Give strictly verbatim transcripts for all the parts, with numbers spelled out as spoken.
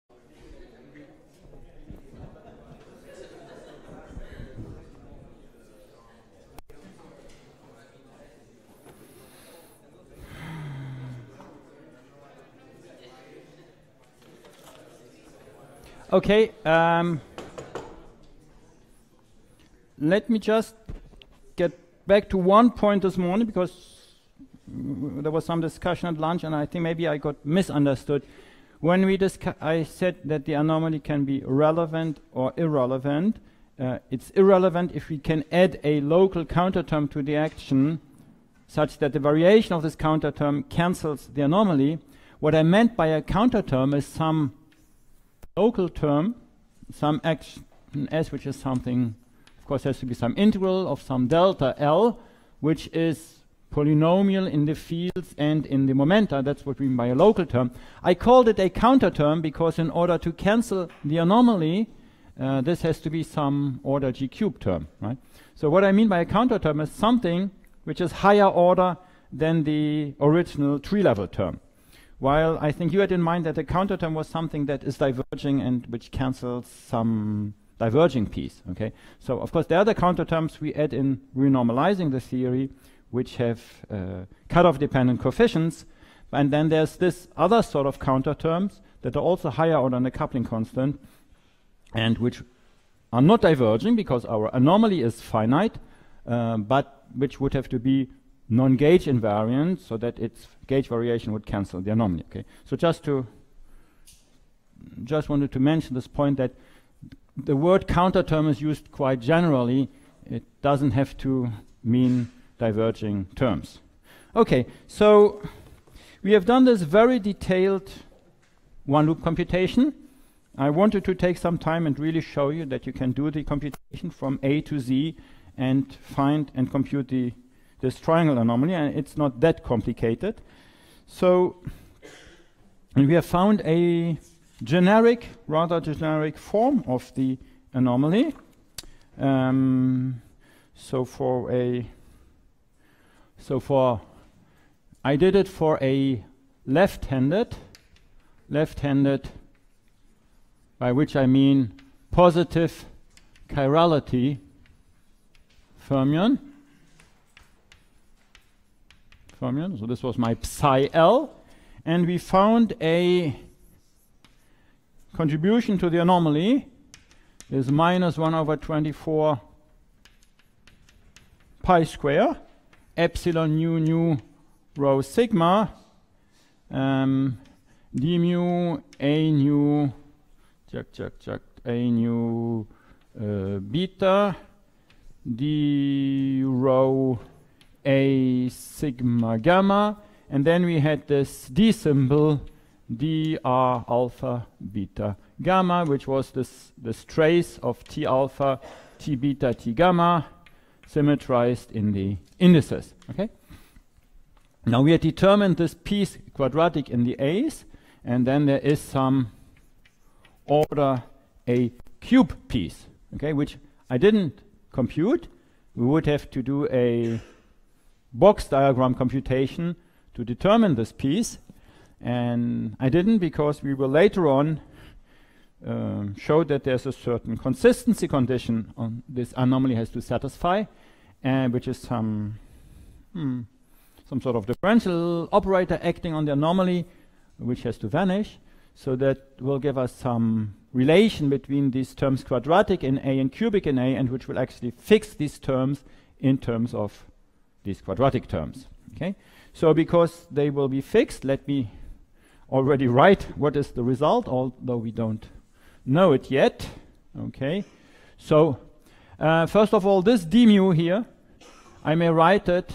Okay, um, let me just get back to one point this morning, because there was some discussion at lunch and I think maybe I got misunderstood. When we discuss, I said that the anomaly can be relevant or irrelevant. Uh, it's irrelevant if we can add a local counter term to the action such that the variation of this counter term cancels the anomaly. What I meant by a counter term is some local term, some action S, which is something, of course, has to be some integral of some delta L, which is polynomial in the fields and in the momenta. That's what we mean by a local term. I called it a counter term because in order to cancel the anomaly, uh, this has to be some order G cubed term, right? So what I mean by a counter term is something which is higher order than the original tree-level term. While I think you had in mind that the counter term was something that is diverging and which cancels some diverging piece, okay? So of course there are the counter terms we add in renormalizing the theory, which have uh, cutoff dependent coefficients, and then there's this other sort of counter terms that are also higher order than the coupling constant and which are not diverging because our anomaly is finite, uh, but which would have to be non-gauge invariant so that its gauge variation would cancel the anomaly. Okay, so just to just wanted to mention this point that the word counter term is used quite generally. It doesn't have to mean diverging terms. Okay, so we have done this very detailed one loop computation. I wanted to take some time and really show you that you can do the computation from A to Z and find and compute the this triangle anomaly, and it's not that complicated. So we have found a generic, rather generic form of the anomaly. Um, so for a, so for, I did it for a left-handed, left-handed, by which I mean positive chirality fermion. Fermion. So this was my psi L, and we found a contribution to the anomaly is minus one over twenty-four pi square epsilon nu nu rho sigma um, d mu a nu check check check a nu uh, beta d rho a sigma gamma, and then we had this d symbol dr alpha beta gamma, which was this this trace of t alpha, t beta, t gamma symmetrized in the indices. Okay. Now we had determined this piece quadratic in the A's, and then there is some order a cube piece, okay, which I didn't compute. We would have to do a box diagram computation to determine this piece, and I didn't because we will later on um, show that there's a certain consistency condition on this anomaly has to satisfy, and which is some hmm, some sort of differential operator acting on the anomaly which has to vanish, so that will give us some relation between these terms quadratic in A and cubic in A, and which will actually fix these terms in terms of these quadratic terms. Okay, so because they will be fixed, let me already write what is the result, although we don't know it yet. Okay, so uh, first of all, this d mu here, I may write it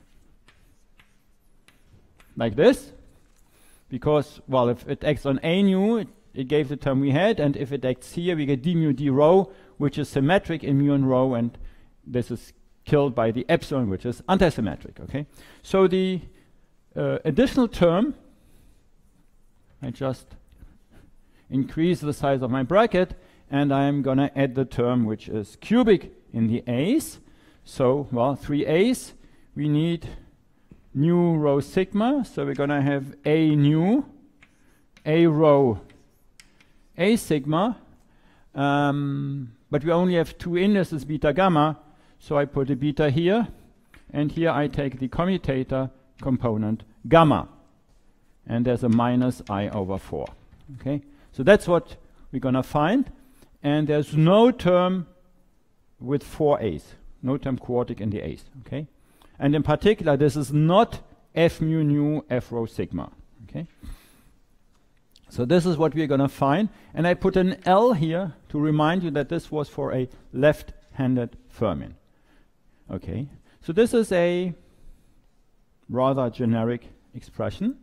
like this, because, well, if it acts on a nu, it, it gave the term we had, and if it acts here, we get d mu d rho, which is symmetric in mu and rho, and this is killed by the epsilon, which is antisymmetric. Okay, so the uh, additional term, I just increase the size of my bracket, and I'm gonna add the term which is cubic in the A's. So, well, three A's, we need nu rho sigma, so we're gonna have a nu, a rho A sigma, um, but we only have two indices, beta gamma, so I put a beta here, and here I take the commutator component gamma, and there's a minus I over four. Okay, so that's what we're gonna find, and there's no term with four A's, no term quartic in the A's. Okay, and in particular, this is not F mu nu F rho sigma. Okay, so this is what we're gonna find, and I put an L here to remind you that this was for a left-handed fermion. Okay, so this is a rather generic expression.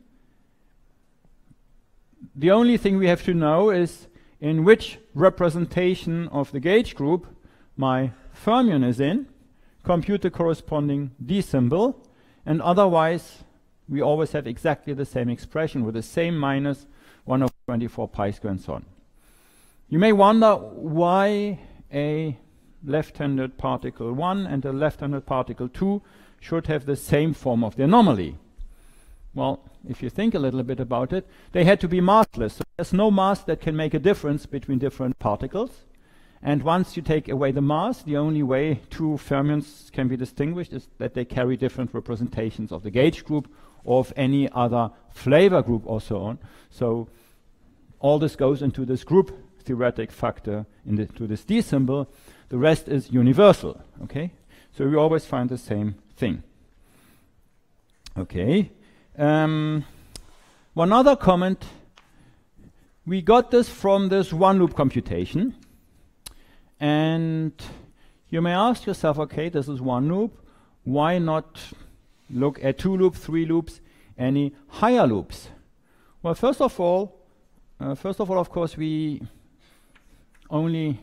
The only thing we have to know is in which representation of the gauge group my fermion is in, compute the corresponding D symbol, and otherwise we always have exactly the same expression with the same minus one over twenty-four pi squared and so on. You may wonder why a left-handed particle one and a left-handed particle two should have the same form of the anomaly. Well, if you think a little bit about it, they had to be massless. So there's no mass that can make a difference between different particles. And once you take away the mass, the only way two fermions can be distinguished is that they carry different representations of the gauge group or of any other flavor group or so on. So all this goes into this group theoretic factor into this D symbol. The rest is universal. Okay, so we always find the same thing. Okay. Um, one other comment, we got this from this one loop computation, and you may ask yourself, okay, this is one loop, why not look at two loops, three loops, any higher loops? Well, first of all, uh, first of all, of course, we only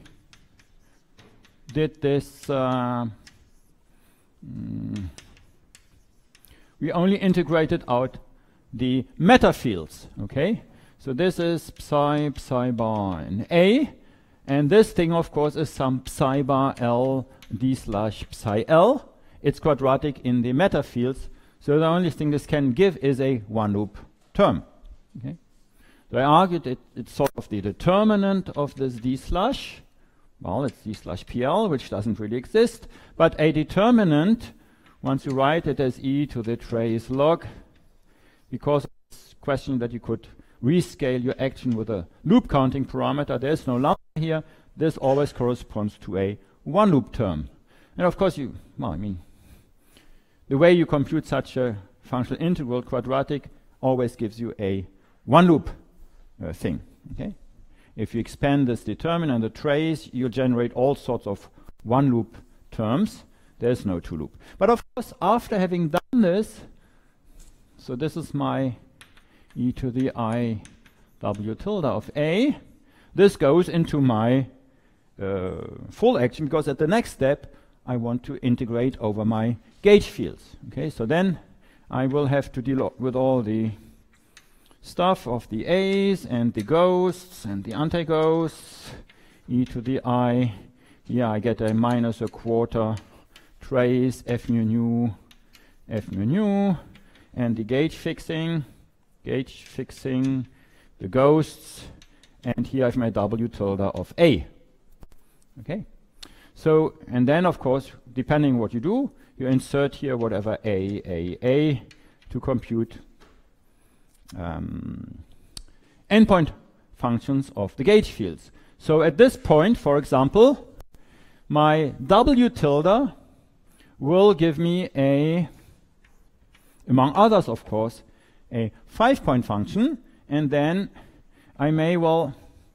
did this uh, mm, we only integrated out the meta fields. Okay, so this is psi psi bar in A, and this thing of course is some psi bar L d slash psi L. It's quadratic in the meta fields, so the only thing this can give is a one loop term. Okay, so I argued it, it's sort of the determinant of this d slash. Well, it's d slash P L, which doesn't really exist, but a determinant, once you write it as e to the trace log, because it's a question that you could rescale your action with a loop counting parameter, there's no lambda here, this always corresponds to a one loop term. And of course you, well, I mean, the way you compute such a functional integral quadratic always gives you a one loop uh, thing. Okay? If you expand this determinant, the trace, you generate all sorts of one loop terms. There's no two loop. But of course, after having done this, so this is my e to the I w tilde of A, this goes into my uh, full action, because at the next step, I want to integrate over my gauge fields. Okay, so then I will have to deal with all the stuff of the A's and the ghosts and the anti-ghosts, e to the I. Here I get a minus a quarter trace f mu nu, f mu nu, and the gauge fixing, gauge fixing, the ghosts, and here I have my w tilde of A. Okay, so and then of course, depending what you do, you insert here whatever A, A, A to compute um, endpoint functions of the gauge fields. So at this point, for example, my w tilde will give me a, among others of course, a five point function, and then I may well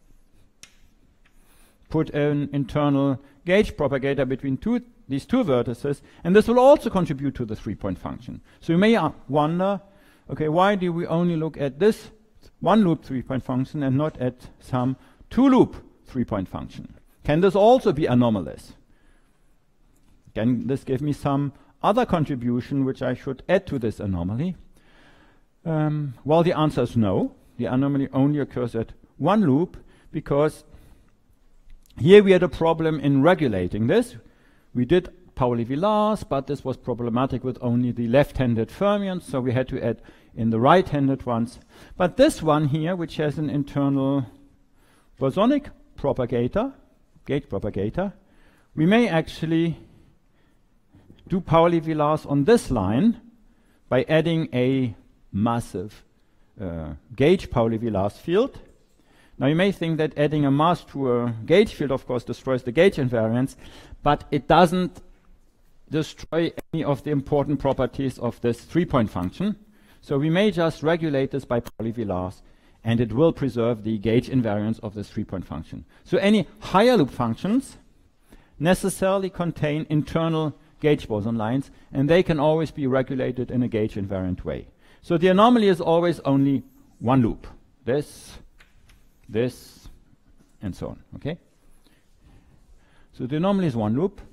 put an internal gauge propagator between two, these two vertices, and this will also contribute to the three point function. So you may uh, wonder, okay, why do we only look at this one loop three point function and not at some two loop three point function? Can this also be anomalous? Can this give me some other contribution which I should add to this anomaly? Um, well, the answer is no. The anomaly only occurs at one loop, because here we had a problem in regulating this. We did Pauli-Villars, but this was problematic with only the left-handed fermions, so we had to add in the right-handed ones. But this one here, which has an internal, bosonic propagator, gauge propagator, we may actually do Pauli Villars on this line by adding a massive uh, gauge Pauli Villars field. Now you may think that adding a mass to a gauge field of course destroys the gauge invariance, but it doesn't destroy any of the important properties of this three-point function. So we may just regulate this by Pauli Villars and it will preserve the gauge invariance of this three-point function. So any higher loop functions necessarily contain internal gauge boson lines, and they can always be regulated in a gauge invariant way. So the anomaly is always only one loop. This, this, and so on. Okay? So the anomaly is one loop.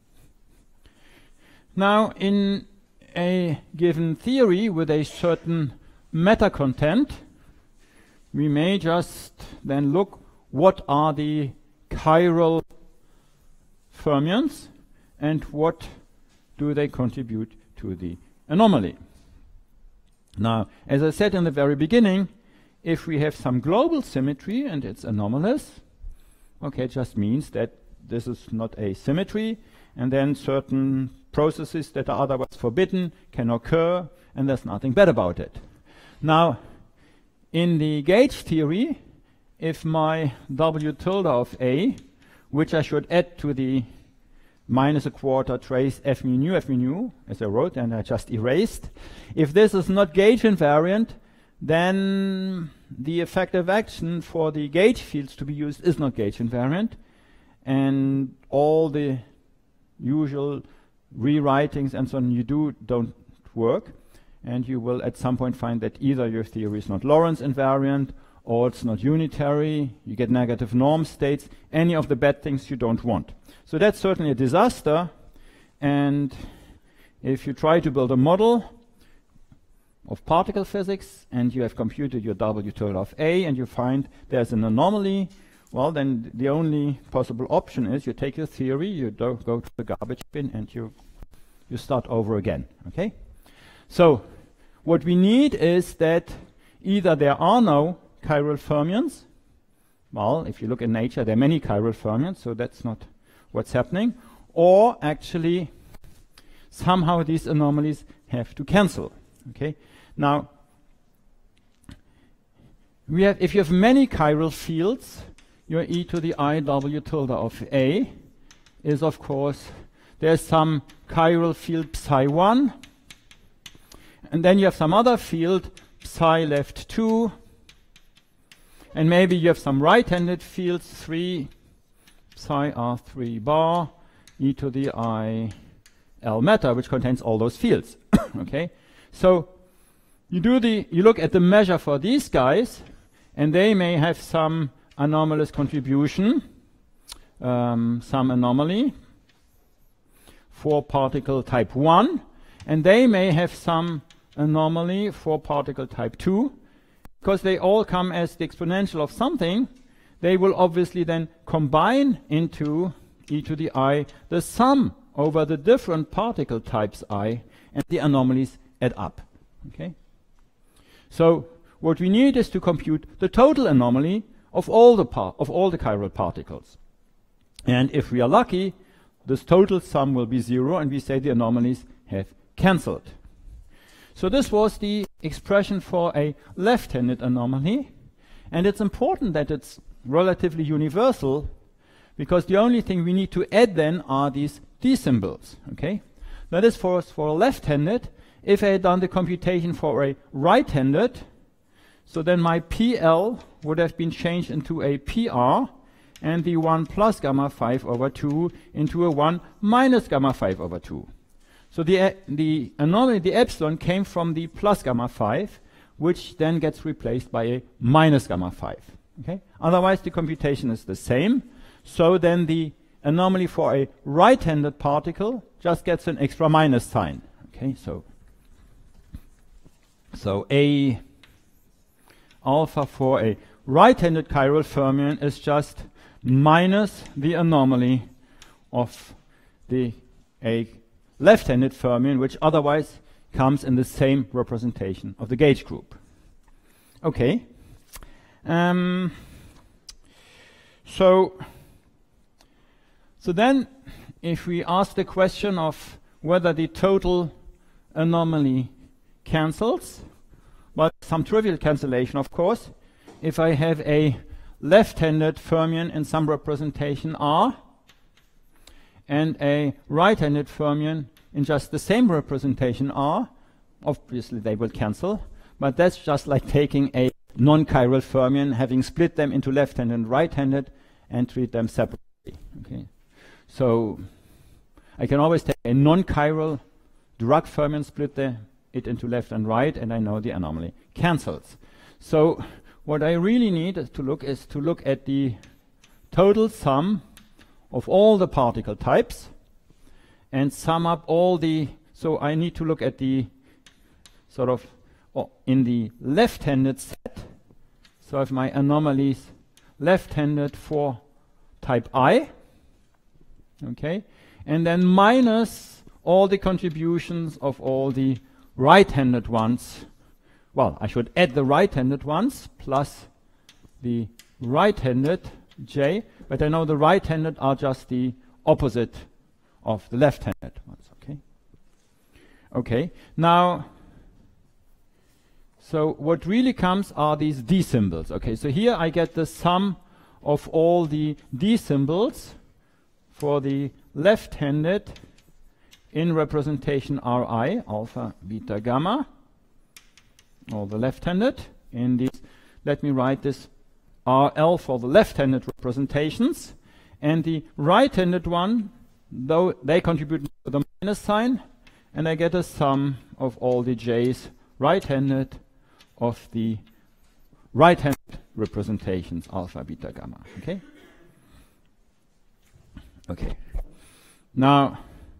Now, in a given theory with a certain meta content, we may just then look what are the chiral fermions and what do they contribute to the anomaly. Now, as I said in the very beginning, if we have some global symmetry and it's anomalous, okay, it just means that this is not a symmetry, and then certain processes that are otherwise forbidden can occur, and there's nothing bad about it. Now, in the gauge theory, if my W tilde of A, which I should add to the minus a quarter trace F mu nu F mu nu, as I wrote and I just erased, if this is not gauge invariant, then the effective action for the gauge fields to be used is not gauge invariant, and all the usual rewritings and so on you do don't work, and you will at some point find that either your theory is not Lorentz invariant or it's not unitary, you get negative norm states, any of the bad things you don't want. So that's certainly a disaster, and if you try to build a model of particle physics and you have computed your W tilde of A and you find there's an anomaly, well, then the only possible option is you take your theory, you do go to the garbage bin, and you you start over again. Okay? So what we need is that either there are no chiral fermions. Well, if you look in nature, there are many chiral fermions, so that's not what's happening. Or actually, somehow these anomalies have to cancel. Okay? Now, we have, if you have many chiral fields, your e to the I W tilde of A is, of course, there's some chiral field psi one, and then you have some other field psi left two, and maybe you have some right-handed fields three, psi R three bar, e to the I L meta, which contains all those fields. Okay, so you do the you look at the measure for these guys, and they may have some anomalous contribution, um, some anomaly for particle type one, and they may have some anomaly for particle type two. Because they all come as the exponential of something, they will obviously then combine into e to the I the sum over the different particle types I, and the anomalies add up. Okay? So what we need is to compute the total anomaly of all the par of all the chiral particles. And if we are lucky, this total sum will be zero, and we say the anomalies have cancelled. So this was the expression for a left-handed anomaly, and it's important that it's relatively universal, because the only thing we need to add then are these d symbols. Okay, that is for for left-handed. If I had done the computation for a right-handed, so then my P L would have been changed into a P R, and the one plus gamma five over two into a one minus gamma five over two. So the, uh, the anomaly, the epsilon, came from the plus gamma five, which then gets replaced by a minus gamma five. Okay? Otherwise, the computation is the same. So then the anomaly for a right-handed particle just gets an extra minus sign. Okay? So, so a alpha for a right-handed chiral fermion is just minus the anomaly of the a left-handed fermion, which otherwise comes in the same representation of the gauge group. Okay. Um, So, so then, if we ask the question of whether the total anomaly cancels, but some trivial cancellation, of course, if I have a left-handed fermion in some representation R and a right-handed fermion in just the same representation R, obviously they will cancel, but that's just like taking a non-chiral fermion, having split them into left-handed and right-handed, and treat them separately. Okay, so I can always take a non-chiral Dirac fermion, split the, it into left and right, and I know the anomaly cancels. So what I really need to look is to look at the total sum of all the particle types and sum up all the, so I need to look at the sort of oh, in the left-handed set. So if my anomalies left-handed for type I, okay, and then minus all the contributions of all the right-handed ones. Well, I should add the right-handed ones plus the right-handed J, but I know the right-handed are just the opposite of the left-handed ones, okay? Okay, now, so what really comes are these D symbols, okay? So here I get the sum of all the D symbols for the left-handed in representation Ri, alpha, beta, gamma, or the left-handed in these. Let me write this R L for the left-handed representations, and the right-handed one, though they contribute to the minus sign, and I get a sum of all the J's right-handed of the right-handed representations alpha, beta, gamma. Okay. Okay. Now,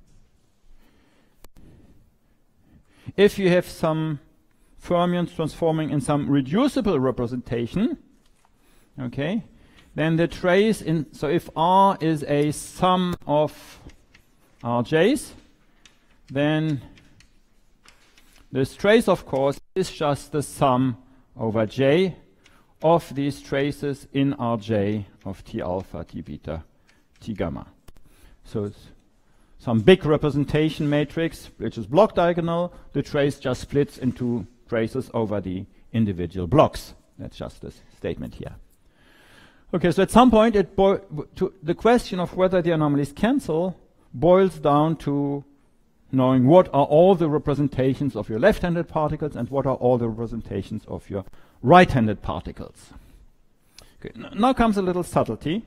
if you have some fermions transforming in some reducible representation, okay, then the trace in, so if R is a sum of R J's, then this trace, of course, is just the sum over J of these traces in R J of T alpha, T beta, T gamma. So it's some big representation matrix, which is block diagonal. The trace just splits into traces over the individual blocks. That's just this statement here. Okay, so at some point, it to the question of whether the anomalies cancel boils down to knowing what are all the representations of your left-handed particles and what are all the representations of your right-handed particles. Okay, now comes a little subtlety.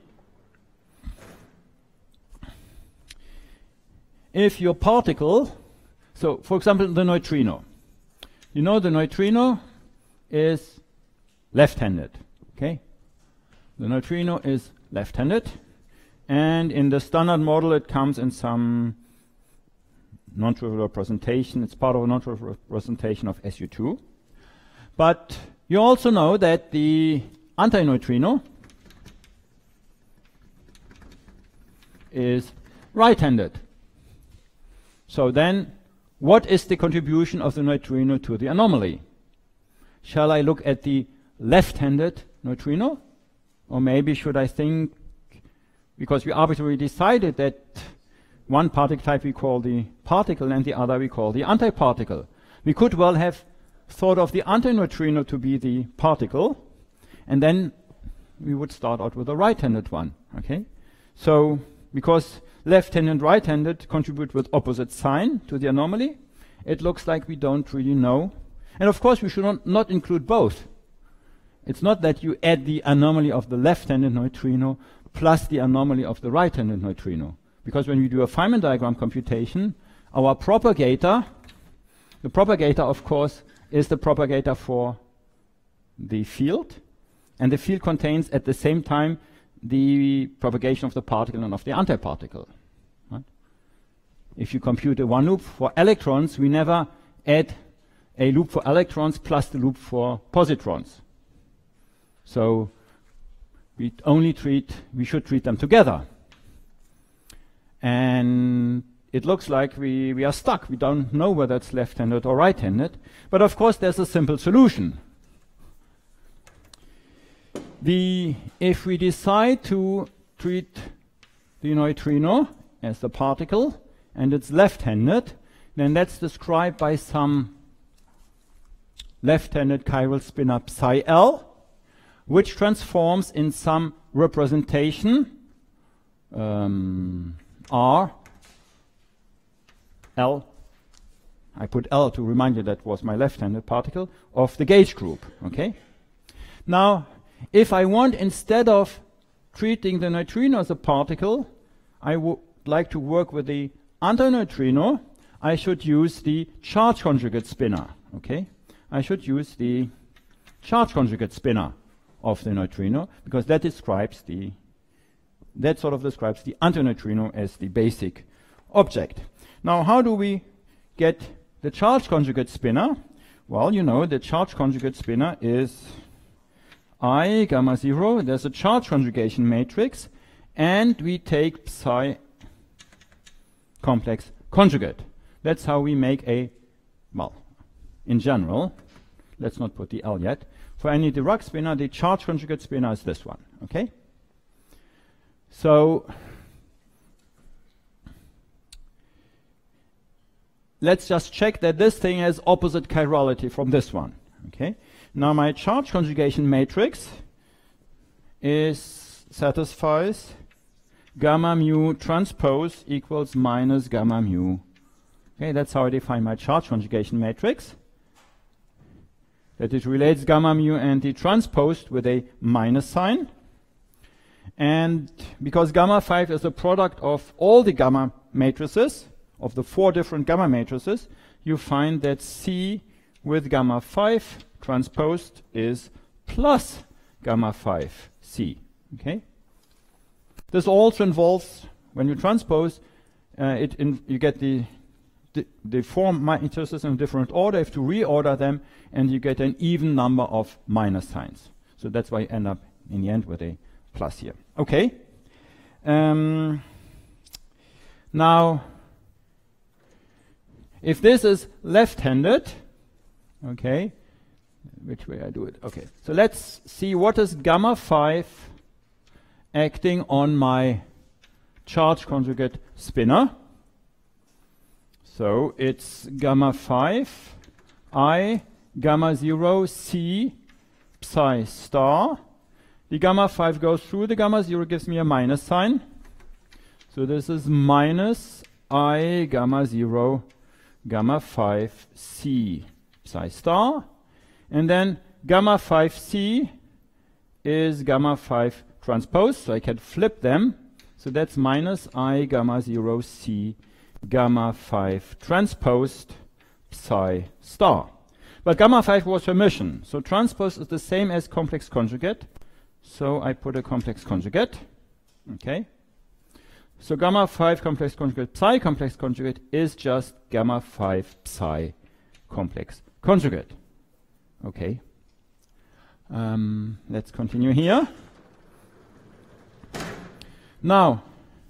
If your particle, so for example the neutrino, you know the neutrino is left-handed, okay? The neutrino is left-handed, and in the standard model it comes in some non-trivial representation. It's part of a non-trivial representation of S U two. But you also know that the antineutrino is right-handed. So then, what is the contribution of the neutrino to the anomaly? Shall I look at the left-handed neutrino? Or maybe should I think, because we arbitrarily decided that one particle type we call the particle and the other we call the antiparticle. We could well have thought of the antineutrino to be the particle, and then we would start out with a right-handed one, okay? So, because left-handed and right-handed contribute with opposite sign to the anomaly, it looks like we don't really know. And of course, we should not, not include both. It's not that you add the anomaly of the left-handed neutrino plus the anomaly of the right-handed neutrino. Because when we do a Feynman diagram computation, our propagator, the propagator, of course, is the propagator for the field. And the field contains at the same time the propagation of the particle and of the antiparticle. Right? If you compute a one loop for electrons, we never add a loop for electrons plus the loop for positrons. So we only treat, we should treat them together. And it looks like we, we are stuck. We don't know whether it's left-handed or right-handed. But of course, there's a simple solution. the, if we decide to treat the neutrino as a particle and it's left-handed, then that's described by some left-handed chiral spinor psi L, which transforms in some representation um, R L. I put L to remind you that was my left-handed particle of the gauge group. Okay. Now, if I want, instead of treating the neutrino as a particle, I would like to work with the antineutrino, I should use the charge conjugate spinor. Okay. I should use the charge conjugate spinor of the neutrino, because that describes the that sort of describes the antineutrino as the basic object. Now, how do we get the charge conjugate spinor? Well, you know, the charge conjugate spinor is I gamma zero. There's a charge conjugation matrix, and we take psi complex conjugate. That's how we make a, well, in general, let's not put the L yet. For any Dirac spinor, the charge conjugate spinor is this one. Okay? So let's just check that this thing has opposite chirality from this one. Okay? Now my charge conjugation matrix is satisfies gamma mu transpose equals minus gamma mu. Okay, that's how I define my charge conjugation matrix. That it relates gamma mu and the transpose with a minus sign. And because gamma five is a product of all the gamma matrices, of the four different gamma matrices, you find that C with gamma five transposed is plus gamma five C. Okay? This also involves, when you transpose, uh, it in, you get the, the, the four matrices in a different order. You have to reorder them, and you get an even number of minus signs. So that's why you end up in the end with a plus here. Okay. Um, now, if this is left-handed, okay, which way I do it? Okay. So let's see what is gamma five acting on my charge conjugate spinor. So it's gamma five I gamma zero C psi star. The gamma five goes through the gamma zero, gives me a minus sign. So this is minus I gamma zero gamma five C psi star. And then gamma five C is gamma five transpose, so I can flip them. So that's minus I gamma zero C gamma five transposed psi star. But gamma five was Hermitian, so transpose is the same as complex conjugate. So I put a complex conjugate. Okay. So gamma five complex conjugate psi complex conjugate is just gamma five psi complex conjugate. Okay. Um, let's continue here. Now,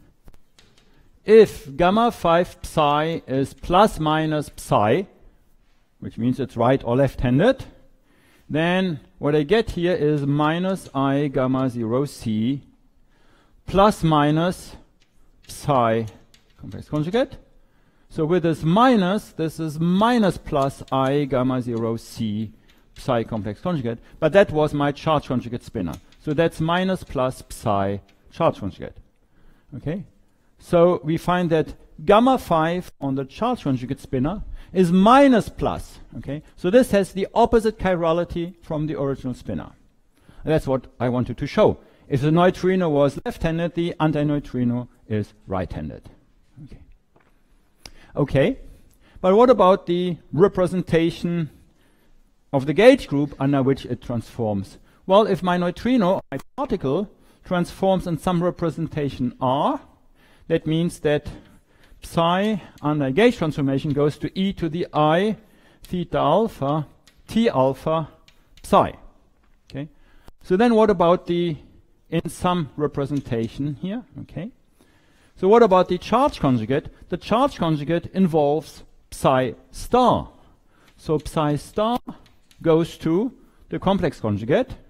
if gamma five psi is plus minus psi, which means it's right or left-handed, then what I get here is minus I gamma zero C plus minus psi complex conjugate. So with this minus, this is minus plus I gamma zero C psi complex conjugate, but that was my charge conjugate spinor. So that's minus plus psi charge conjugate. Okay? So we find that gamma five on the charge conjugate spinor is minus plus. Okay? So this has the opposite chirality from the original spinor. And that's what I wanted to show. If the neutrino was left-handed, the antineutrino is right-handed. Okay. Okay. But what about the representation of the gauge group under which it transforms? Well, if my neutrino, my particle, transforms in some representation R, that means that psi under gauge transformation goes to e to the I theta alpha T alpha psi. Okay. So then what about the in some representation here? Okay. So what about the charge conjugate? The charge conjugate involves psi star. So psi star goes to the complex conjugate.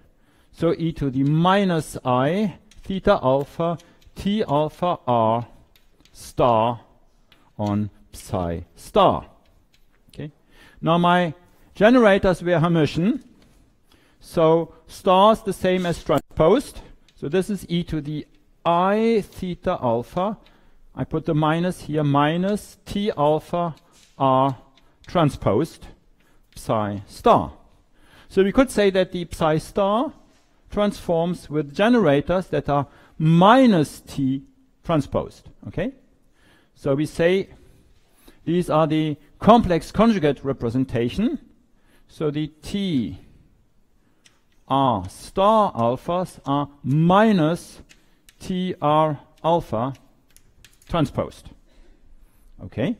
So e to the minus I theta alpha T alpha R star on psi star. Okay. Now my generators were Hermitian, so star is the same as transposed. So this is e to the I theta alpha. I put the minus here, minus T alpha R transposed psi star. So we could say that the psi star transforms with generators that are minus T transposed. Okay? So we say these are the complex conjugate representation. So the T R star alphas are minus T R alpha transposed. Okay?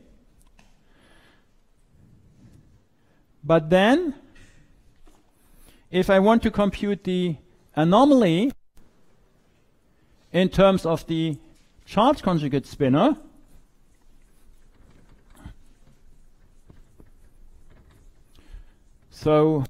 But then, if I want to compute the anomaly in terms of the charge conjugate spinor, so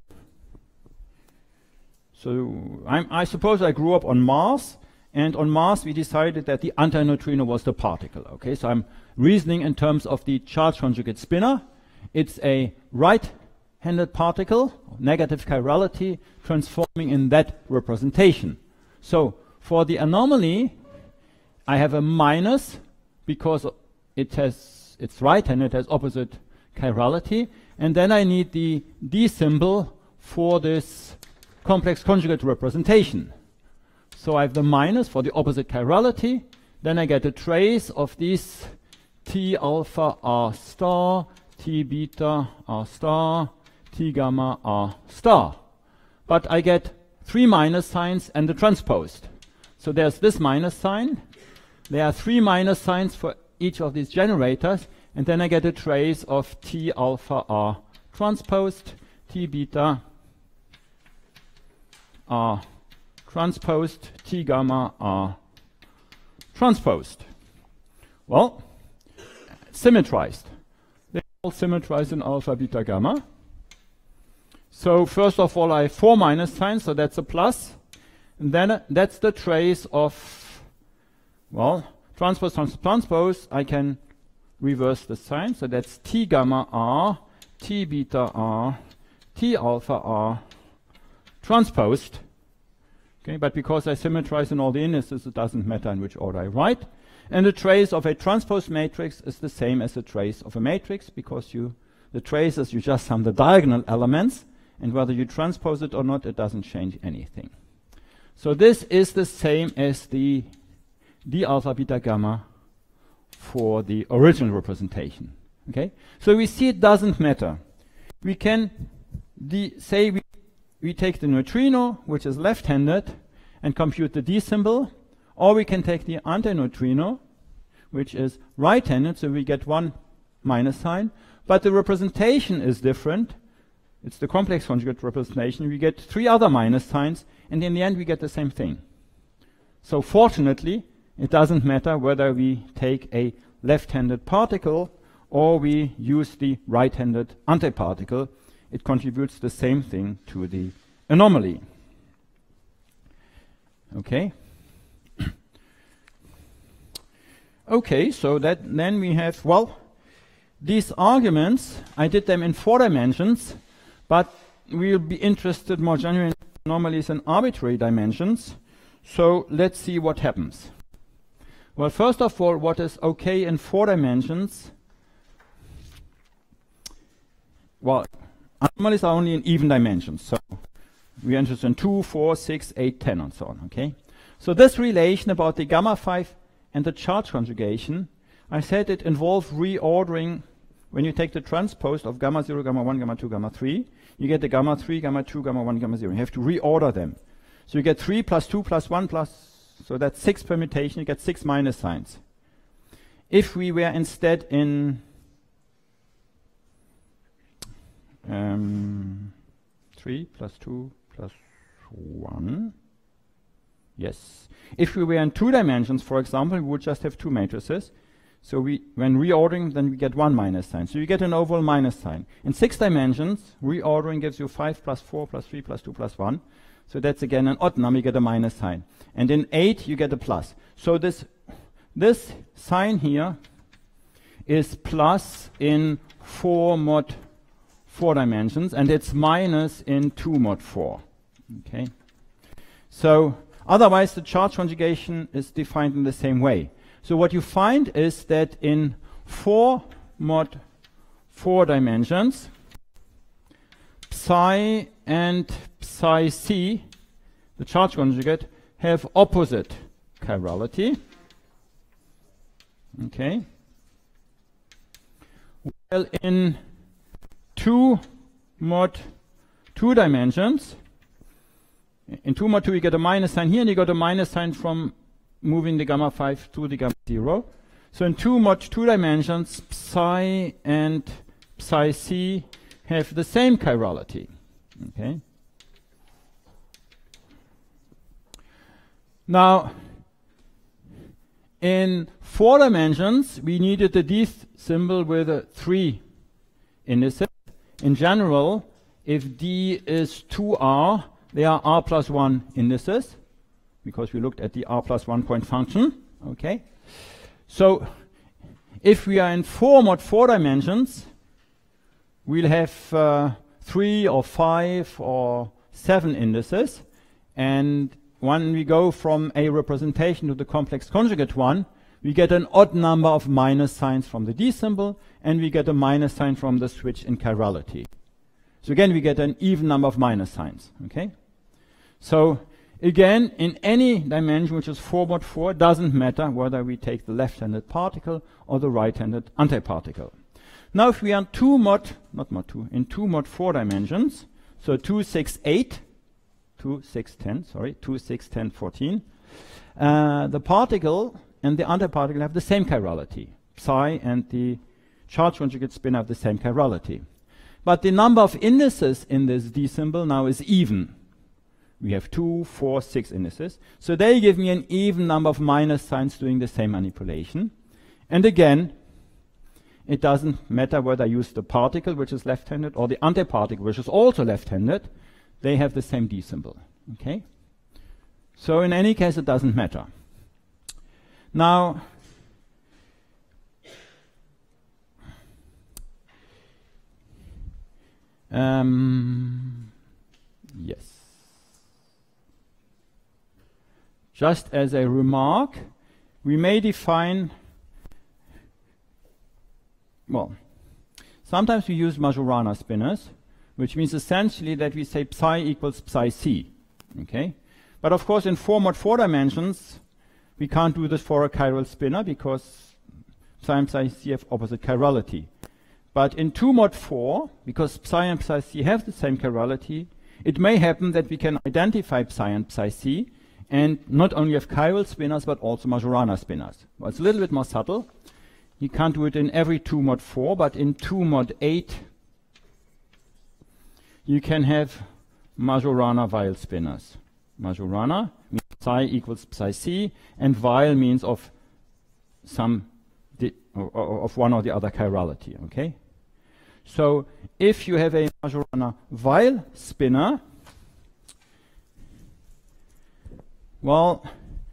so I'm, I suppose I grew up on Mars, and on Mars we decided that the antineutrino was the particle. Okay, so I'm reasoning in terms of the charge conjugate spinor. It's a right-handed particle, negative chirality, transforming in that representation. So for the anomaly, I have a minus because it has it's right-handed, it has opposite chirality, and then I need the D symbol for this complex conjugate representation. So I have the minus for the opposite chirality, then I get a trace of these T alpha R star, T beta R star, T gamma R star. But I get three minus signs and the transposed. So there's this minus sign, there are three minus signs for each of these generators, and then I get a trace of T alpha R transposed, T beta R transposed, T gamma R transposed. Well, symmetrized. They're all symmetrized in alpha, beta, gamma. So first of all, I have four minus signs, so that's a plus. And then uh, that's the trace of, well, transpose, trans transpose. I can reverse the sign, so that's T gamma R, T beta R, T alpha R transposed. Okay, but because I symmetrize in all the indices, it doesn't matter in which order I write. And the trace of a transpose matrix is the same as the trace of a matrix, because you, the traces, you just sum the diagonal elements, and whether you transpose it or not, it doesn't change anything. So this is the same as the d alpha beta gamma for the original representation. Okay, so we see it doesn't matter. We can the say we we take the neutrino, which is left-handed, and compute the d symbol, or we can take the antineutrino, which is right-handed, so we get one minus sign, but the representation is different. It's the complex conjugate representation. We get three other minus signs, and in the end we get the same thing. So fortunately, it doesn't matter whether we take a left-handed particle or we use the right-handed antiparticle. It contributes the same thing to the anomaly. Okay. Okay, so that then we have, well, these arguments, I did them in four dimensions, but we'll be interested more generally in anomalies in arbitrary dimensions. So let's see what happens. Well, first of all, what is okay in four dimensions? Well, anomalies are only in even dimensions, so we're interested in two, four, six, eight, ten, and so on, okay? So this relation about the gamma five and the charge conjugation, I said it involves reordering. When you take the transpose of gamma zero, gamma one, gamma two, gamma three, you get the gamma three, gamma two, gamma one, gamma zero. You have to reorder them. So you get three plus two plus one plus, so that's six permutation, you get six minus signs. If we were instead in um, three plus two plus one, yes. If we were in two dimensions, for example, we would just have two matrices. So we, when reordering, then we get one minus sign. So you get an overall minus sign. In six dimensions, reordering gives you five plus four plus three plus two plus one. So that's again an odd number, you get a minus sign. And in eight, you get a plus. So this, this sign here is plus in four mod four dimensions, and it's minus in two mod four. Okay. So otherwise, the charge conjugation is defined in the same way. So what you find is that in four mod four dimensions, psi and psi c, the charge conjugate, have opposite chirality. Okay. Well, in two mod two dimensions, in two mod two you get a minus sign here, and you got a minus sign from moving the gamma five to the gamma zero. So in two mod two dimensions, psi and psi c have the same chirality. Okay. Now, in four dimensions, we needed the d symbol with a three indices. In general, if d is two r, they are r plus one indices, because we looked at the r plus one point function. Okay. So if we are in four mod four dimensions, we'll have uh, three or five or seven indices, and when we go from a representation to the complex conjugate one, we get an odd number of minus signs from the d symbol, and we get a minus sign from the switch in chirality. So again, we get an even number of minus signs. Okay. So again, in any dimension which is four mod four, doesn't matter whether we take the left-handed particle or the right-handed antiparticle. Now if we are two mod, not mod two, in two mod four dimensions, so two, six, eight, two, six, ten, sorry, two, six, ten, fourteen, uh, the particle and the antiparticle have the same chirality. Psi and the charge conjugate spin have the same chirality. But the number of indices in this d symbol now is even. We have two, four, six indices. So they give me an even number of minus signs doing the same manipulation. And again, it doesn't matter whether I use the particle, which is left-handed, or the antiparticle, which is also left-handed. They have the same d symbol. Okay? So in any case, it doesn't matter. Now, um, yes. Just as a remark, we may define, well, sometimes we use Majorana spinors, which means essentially that we say psi equals psi c. Okay? But of course, in four mod four dimensions, we can't do this for a chiral spinor because psi and psi c have opposite chirality. But in two mod four, because psi and psi c have the same chirality, it may happen that we can identify psi and psi c and not only have chiral spinors, but also Majorana spinors. Well, it's a little bit more subtle. You can't do it in every two mod four, but in two mod eight, you can have Majorana Weyl spinors. Majorana means psi equals psi c, and Weyl means of some di or, or of one or the other chirality. Okay. So if you have a Majorana Weyl spinor, well,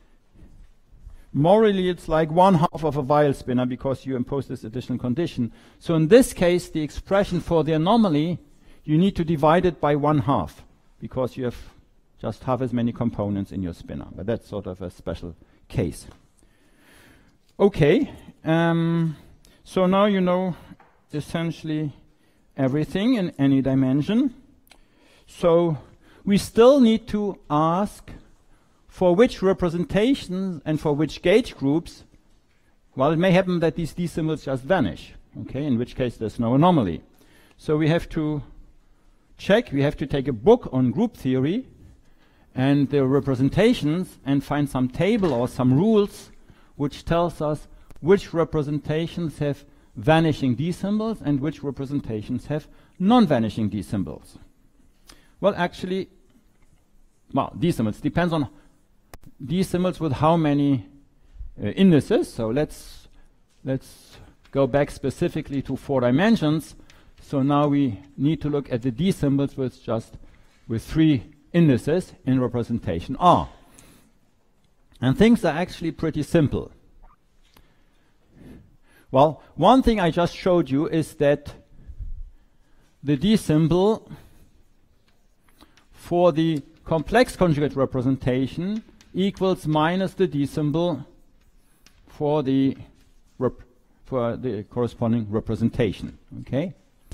morally it's like one half of a Weyl spinor because you impose this additional condition. So in this case, the expression for the anomaly, you need to divide it by one half because you have just half as many components in your spinor. But that's sort of a special case. Okay, um, so now you know essentially everything in any dimension. So we still need to ask for which representations and for which gauge groups. Well, it may happen that these d symbols just vanish, okay, in which case there's no anomaly. So we have to check, we have to take a book on group theory and the representations and find some table or some rules which tells us which representations have vanishing d symbols and which representations have non-vanishing d symbols. Well, actually, well, d symbols depends on d symbols with how many uh, indices. So let's let's go back specifically to four dimensions. So now we need to look at the D symbols with just with three indices in representation R. And things are actually pretty simple. Well, one thing I just showed you is that the D symbol for the complex conjugate representation equals minus the D symbol for the rep for the corresponding representation. Okay.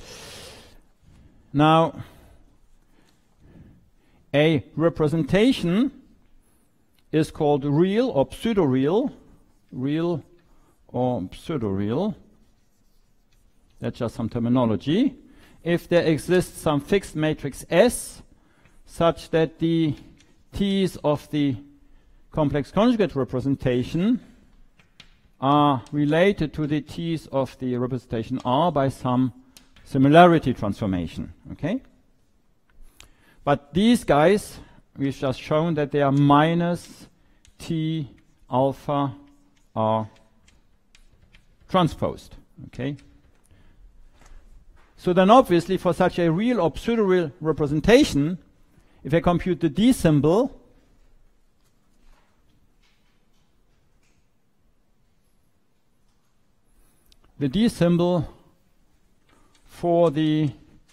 Now, a representation is called real or pseudo-real, real or pseudo-real. That's just some terminology. If there exists some fixed matrix S such that the T's of the complex conjugate representation are related to the T's of the representation R by some similarity transformation, okay? But these guys, we've just shown that they are minus T alpha R transposed, okay? So then obviously for such a real or pseudo-real representation, if I compute the D symbol, the D symbol for the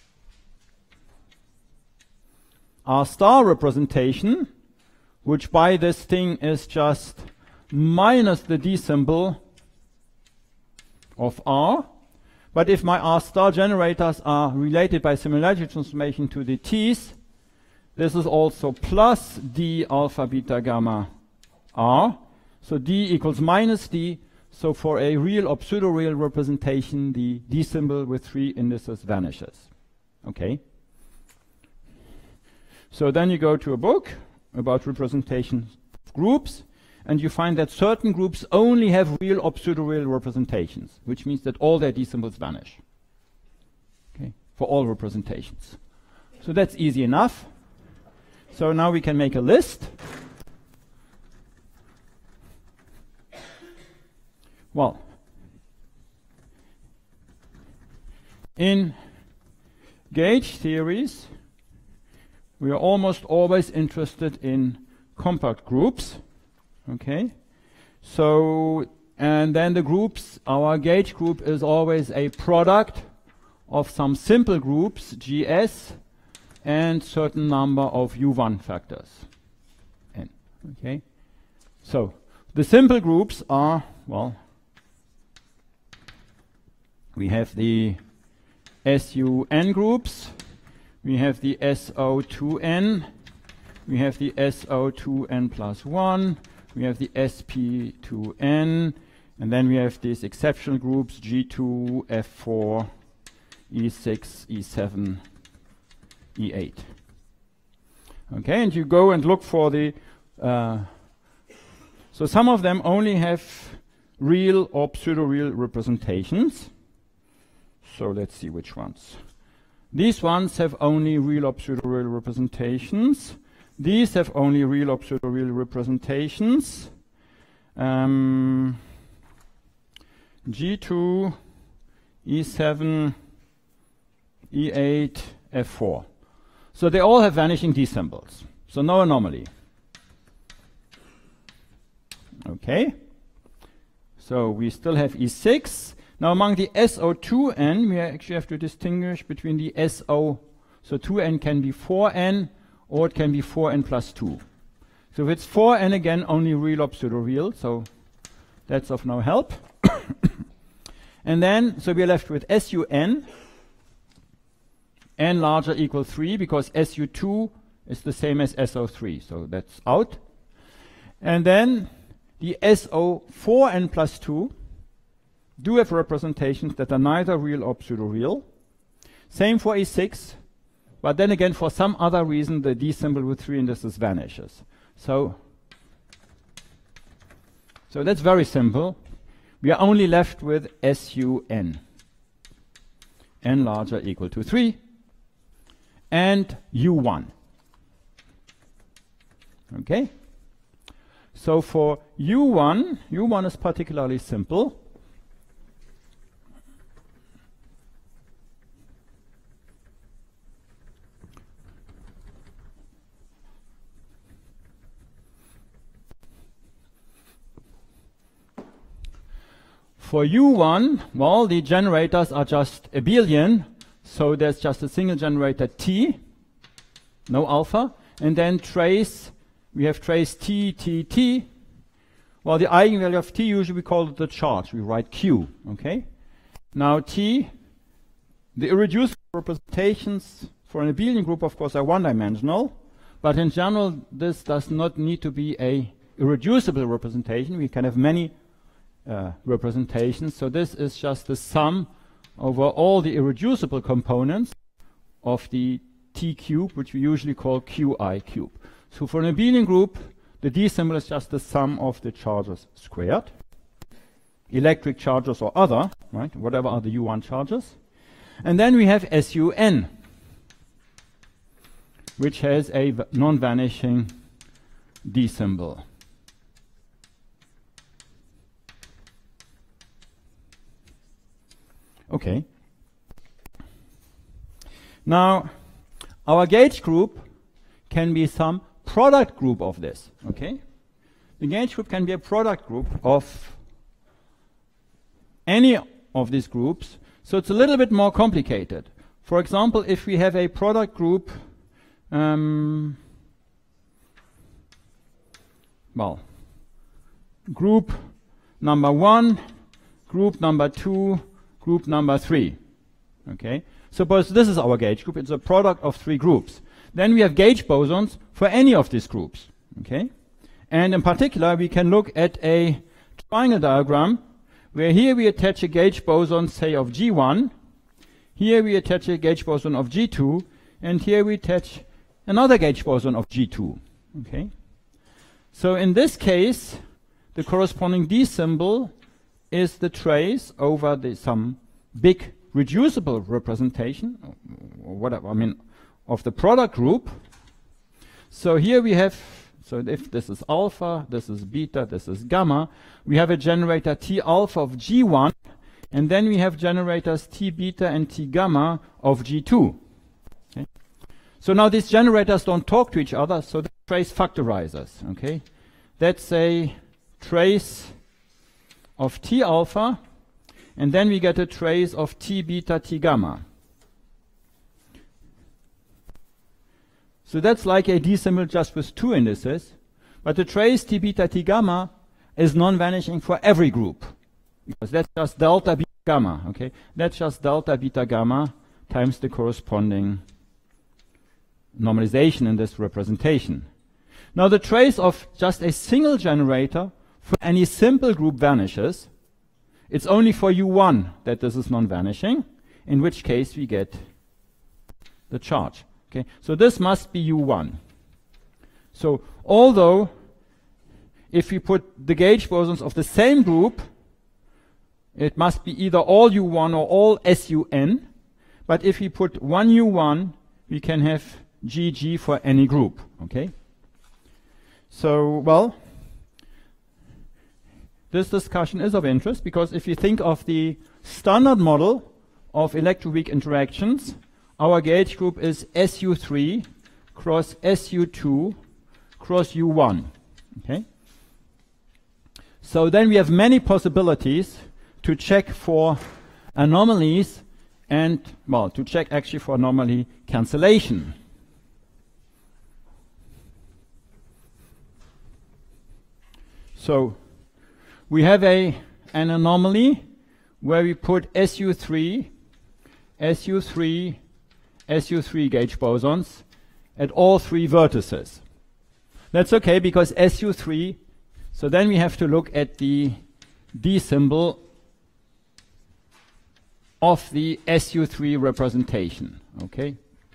R star representation, which by this thing is just minus the D symbol of R. But if my R star generators are related by similarity transformation to the T's, this is also plus D alpha beta gamma R. So D equals minus D. So for a real or pseudo-real representation, the D symbol with three indices vanishes. Okay? So then you go to a book about representation of groups, and you find that certain groups only have real or pseudo-real representations, which means that all their D symbols vanish. Okay? For all representations. So that's easy enough. So now we can make a list. Well, in gauge theories, we are almost always interested in compact groups. Okay? So, and then the groups, our gauge group is always a product of some simple groups, G S, and certain number of U one factors, N. Okay? So, the simple groups are, well, we have the S U N groups, we have the S O two N, we have the S O two N plus one, we have the S P two N, and then we have these exceptional groups G two, F four, E six, E seven, E eight. Okay, and you go and look for the, uh, so some of them only have real or pseudo-real representations. So let's see which ones. These ones have only real or pseudo-real representations. These have only real or pseudo-real representations. Um, G two, E seven, E eight, F four. So they all have vanishing D symbols. So no anomaly. Okay. So we still have E six. Now among the S O two N, we actually have to distinguish between the S O. So two N can be four N, or it can be four N plus two. So if it's four N again, only real or pseudo-real. So that's of no help. And then, so we are left with S U N. N larger equal three, because S U two is the same as S O three. So that's out. And then the S O four N plus two do have representations that are neither real or pseudo-real. Same for E six, but then again, for some other reason, the D symbol with three indices vanishes. So, so that's very simple. We are only left with S U N. N larger equal to three. And U one. Okay? So for U one, U one is particularly simple. For U one, well, the generators are just abelian, so there's just a single generator T, no alpha, and then trace, we have trace T, T, T. Well, the eigenvalue of T, usually we call it the charge, we write Q, okay? Now T, the irreducible representations for an abelian group, of course, are one-dimensional, but in general, this does not need to be a irreducible representation. We can have many uh, representations, so this is just the sum over all the irreducible components of the T cube, which we usually call Qi cube. So for an abelian group, the D symbol is just the sum of the charges squared, electric charges or other, right? Whatever are the U one charges. And then we have S U N, which has a non-vanishing D symbol. Okay. Now, our gauge group can be some product group of this, okay? The gauge group can be a product group of any of these groups, so it's a little bit more complicated. For example, if we have a product group, um, well, group number one, group number two, group number three, okay? Suppose this is our gauge group, it's a product of three groups. Then we have gauge bosons for any of these groups, okay? And in particular, we can look at a triangle diagram where here we attach a gauge boson, say, of G one, here we attach a gauge boson of G two, and here we attach another gauge boson of G two, okay? So in this case, the corresponding D symbol is the trace over the some big reducible representation, or whatever, I mean, of the product group. So here we have, so if this is alpha, this is beta, this is gamma, we have a generator T alpha of G one, and then we have generators T beta and T gamma of G two. Okay? So now these generators don't talk to each other, so the trace factorizes. Okay? That's a trace of T alpha, and then we get a trace of T beta, T gamma. So that's like a D symbol just with two indices, but the trace T beta, T gamma is non-vanishing for every group, because that's just delta beta gamma, okay? That's just delta beta gamma times the corresponding normalization in this representation. Now the trace of just a single generator for any simple group vanishes. It's only for U one that this is non-vanishing, in which case we get the charge. Okay, so this must be U one. So although if we put the gauge bosons of the same group, it must be either all U one or all S U N, but if we put one U one, we can have G G for any group. Okay. So, well, this discussion is of interest because if you think of the standard model of electroweak interactions, our gauge group is S U three cross S U two cross U one. Okay? So then we have many possibilities to check for anomalies and, well, to check actually for anomaly cancellation. So we have a, an anomaly where we put S U three, S U three, S U three gauge bosons at all three vertices. That's okay because S U three, so then we have to look at the D symbol of the S U three representation. Okay.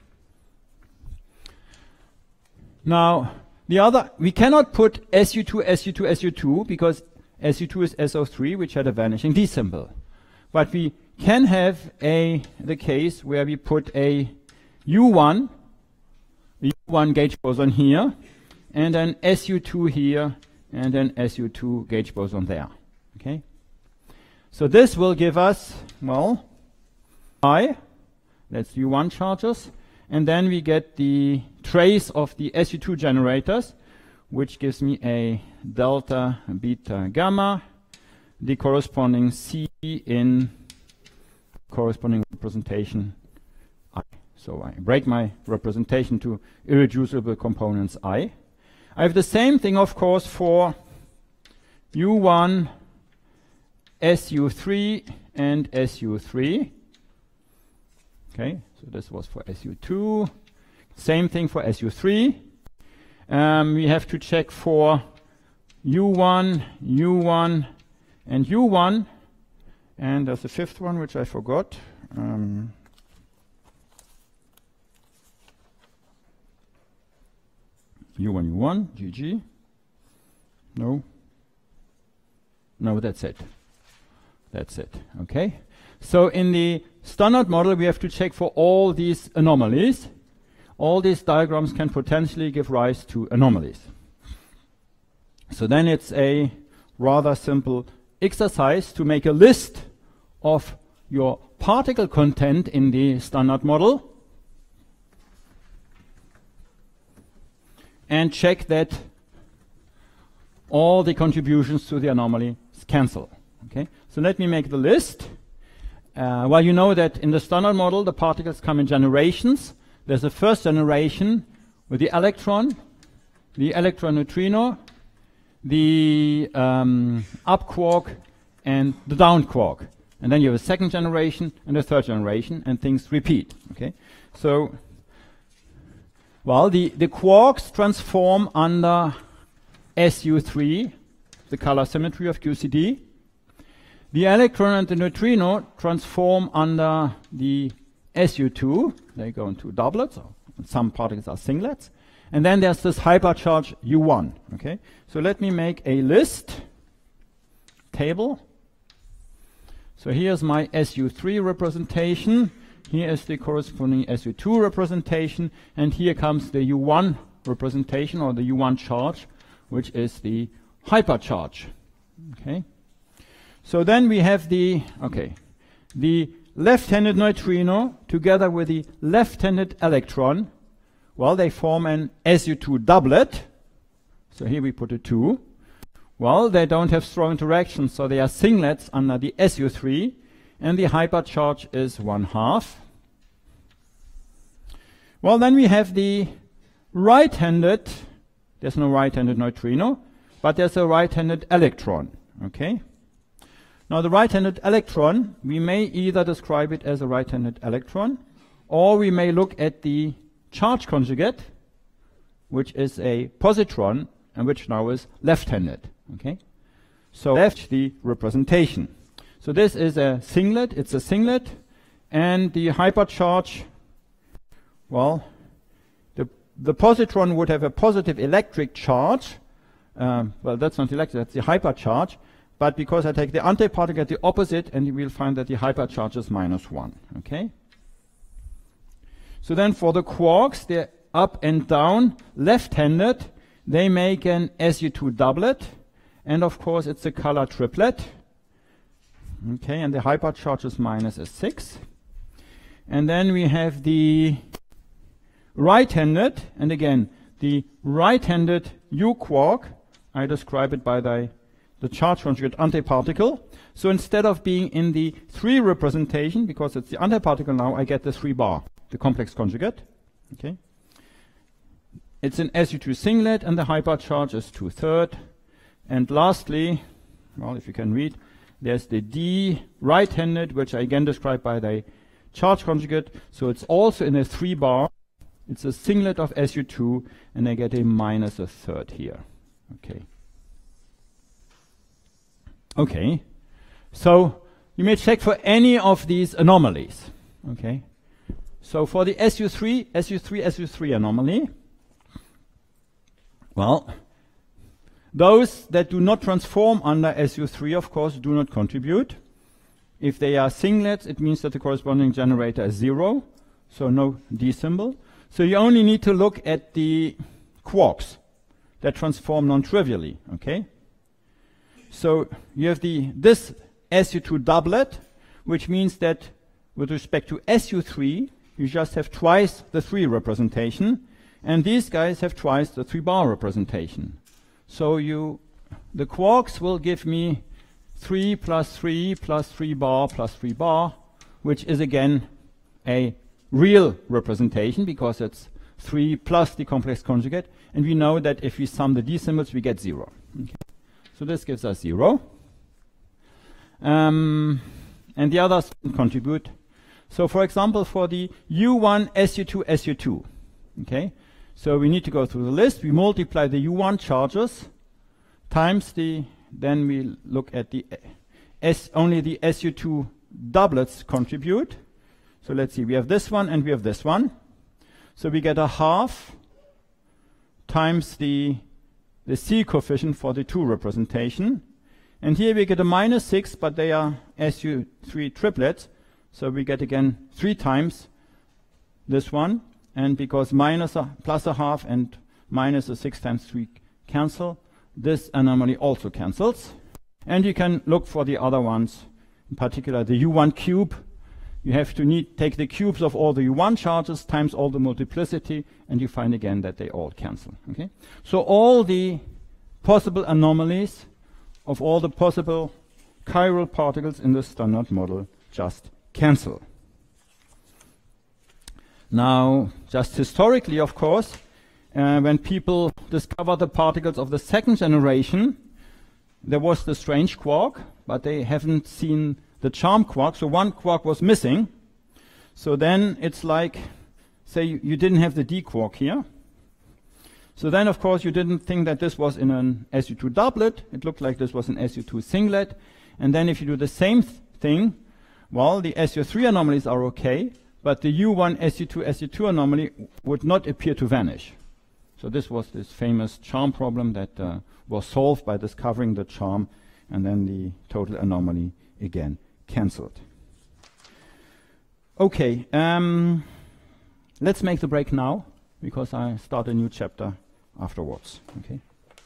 Now, the other, we cannot put S U two, S U two, S U two because S U two is S O three, which had a vanishing D symbol. But we can have a the case where we put a U one, U one gauge boson here, and then S U two here, and then S U two gauge boson there. Okay. So this will give us, well, I, that's U one charges, and then we get the trace of the S U two generators, which gives me a delta beta gamma, the corresponding C in corresponding representation I. So I break my representation to irreducible components I. I have the same thing, of course, for U one, S U three, and S U three. Okay, so this was for S U two. Same thing for S U three. Um, we have to check for U one, U one, and U one. And there's a fifth one, which I forgot. Um, U one, U one, G G. No. No, that's it. That's it. Okay. So in the standard model, we have to check for all these anomalies. All these diagrams can potentially give rise to anomalies. So then it's a rather simple exercise to make a list of your particle content in the standard model and check that all the contributions to the anomaly cancel. Okay, so let me make the list. Uh, well, you know that in the standard model, the particles come in generations. There's a first generation with the electron, the electron neutrino, the um, up quark, and the down quark. And then you have a second generation and a third generation, and things repeat. Okay, so well, the, the quarks transform under S U three, the color symmetry of Q C D. The electron and the neutrino transform under the S U two. They go into doublets, or some particles are singlets. And then there's this hypercharge U one. Okay, so let me make a list table. So here's my S U three representation. Here is the corresponding S U two representation. And here comes the U one representation, or the U one charge, which is the hypercharge. Okay. So then we have the, okay, the left-handed neutrino together with the left-handed electron. Well, they form an S U two doublet. So here we put a two. Well, they don't have strong interactions, so they are singlets under the S U three, and the hypercharge is one half. Well, then we have the right-handed, there's no right-handed neutrino, but there's a right-handed electron. Okay. Now the right-handed electron, we may either describe it as a right-handed electron, or we may look at the charge conjugate, which is a positron, and which now is left-handed. Okay, so left the representation. So this is a singlet, it's a singlet, and the hypercharge, well, the, the positron would have a positive electric charge. Um, well, that's not electric, that's the hypercharge. But because I take the antiparticle at the opposite, and you will find that the hypercharge is minus one. Okay. So then for the quarks, they're up and down, left-handed. They make an S U two doublet. And of course, it's a color triplet. Okay, and the hypercharge is minus a six. And then we have the right-handed, and again, the right-handed U quark. I describe it by the the charge conjugate antiparticle. So instead of being in the three representation, because it's the antiparticle now, I get the three bar, the complex conjugate. Okay. It's an S U two singlet, and the hypercharge is two third. And lastly, well, if you can read, there's the D right-handed, which I again describe by the charge conjugate. So it's also in a three bar. It's a singlet of S U two, and I get a minus a third here. Okay. Okay, so you may check for any of these anomalies. Okay, so for the S U three, S U three, S U three anomaly, well, those that do not transform under S U three, of course, do not contribute. If they are singlets, it means that the corresponding generator is zero, so no D symbol. So you only need to look at the quarks that transform non-trivially. Okay. So you have the this S U two doublet, which means that with respect to S U three, you just have twice the three representation, and these guys have twice the three bar representation. So you, the quarks will give me three plus three plus three bar plus three bar, which is again a real representation because it's three plus the complex conjugate, and we know that if we sum the d symbols we get zero. Okay. So this gives us zero. Um, and the others contribute. So for example, for the U one, S U two, S U two, okay, so we need to go through the list. We multiply the U one charges times the, then we look at the S, only the S U two doublets contribute. So let's see, we have this one and we have this one. So we get a half times the, the C coefficient for the two representation. And here we get a minus six, but they are S U three triplets. So we get again three times this one. And because minus a, plus a half and minus a six times three cancel, this anomaly also cancels. And you can look for the other ones, in particular the U one cube. You have to need, take the cubes of all the U one charges times all the multiplicity, and you find again that they all cancel. Okay? So all the possible anomalies of all the possible chiral particles in the standard model just cancel. Now, just historically, of course, uh, when people discovered the particles of the second generation, there was the strange quark, but they haven't seen the charm quark, so one quark was missing. So then it's like, say you, you didn't have the d quark here. So then, of course, you didn't think that this was in an S U two doublet. It looked like this was an S U two singlet. And then if you do the same th thing, well, the S U three anomalies are okay, but the U one, S U two, S U two anomaly would not appear to vanish. So this was this famous charm problem that uh, was solved by discovering the charm, and then the total anomaly again cancelled. Okay, um, let's make the break now, because I start a new chapter afterwards. Okay.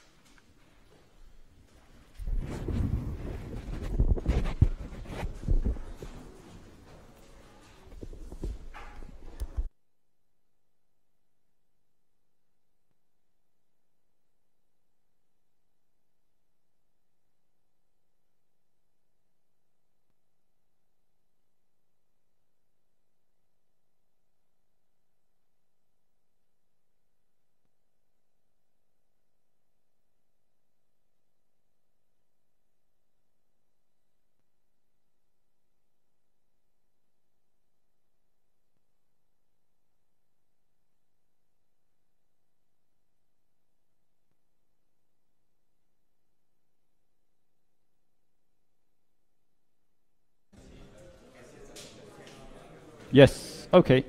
Yes, okay.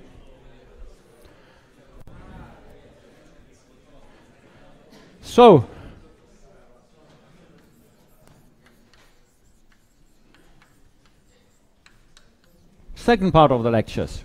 So, second part of the lectures.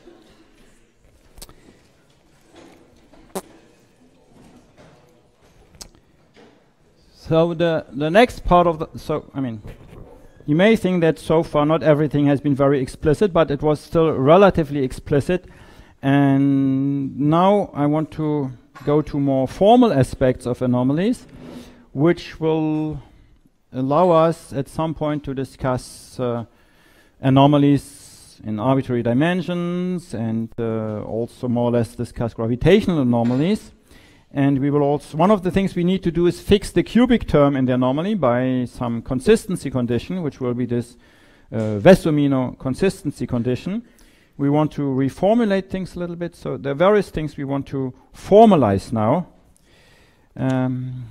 So the, the next part of the, so, I mean, you may think that so far not everything has been very explicit, but it was still relatively explicit. And now I want to go to more formal aspects of anomalies, which will allow us at some point to discuss uh, anomalies in arbitrary dimensions, and uh, also more or less discuss gravitational anomalies. And we will also, one of the things we need to do is fix the cubic term in the anomaly by some consistency condition, which will be this uh, Wessomino consistency condition. We want to reformulate things a little bit, so there are various things we want to formalize now. Um,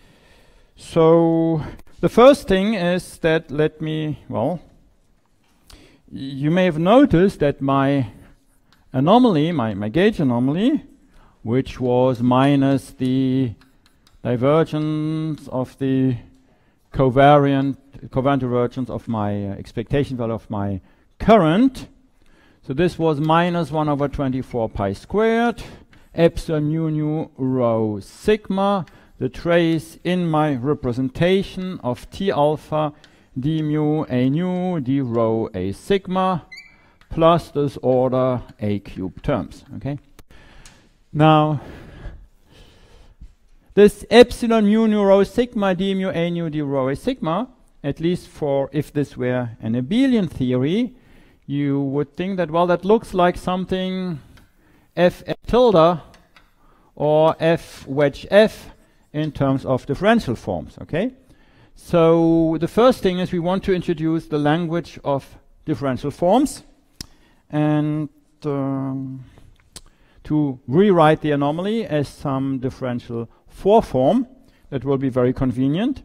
so the first thing is that, let me, well, you may have noticed that my anomaly, my, my gauge anomaly, which was minus the divergence of the covariant, covariant divergence of my uh, expectation value of my current. So this was minus one over twenty-four pi squared, epsilon mu nu rho sigma, the trace in my representation of T alpha d mu a nu d rho a sigma plus this order a cube terms. Okay. Now, this epsilon mu nu rho sigma d mu a nu d rho a sigma at least for if this were an abelian theory, you would think that, well, that looks like something f f tilde or f wedge f in terms of differential forms, okay? So the first thing is we want to introduce the language of differential forms and um, to rewrite the anomaly as some differential four form. That will be very convenient.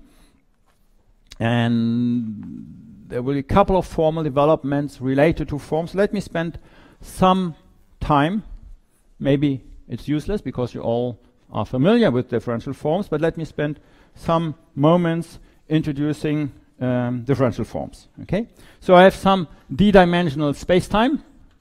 And there will be a couple of formal developments related to forms. Let me spend some time. Maybe it's useless because you all are familiar with differential forms, but let me spend some moments introducing um, differential forms. Okay? So I have some d-dimensional space-time,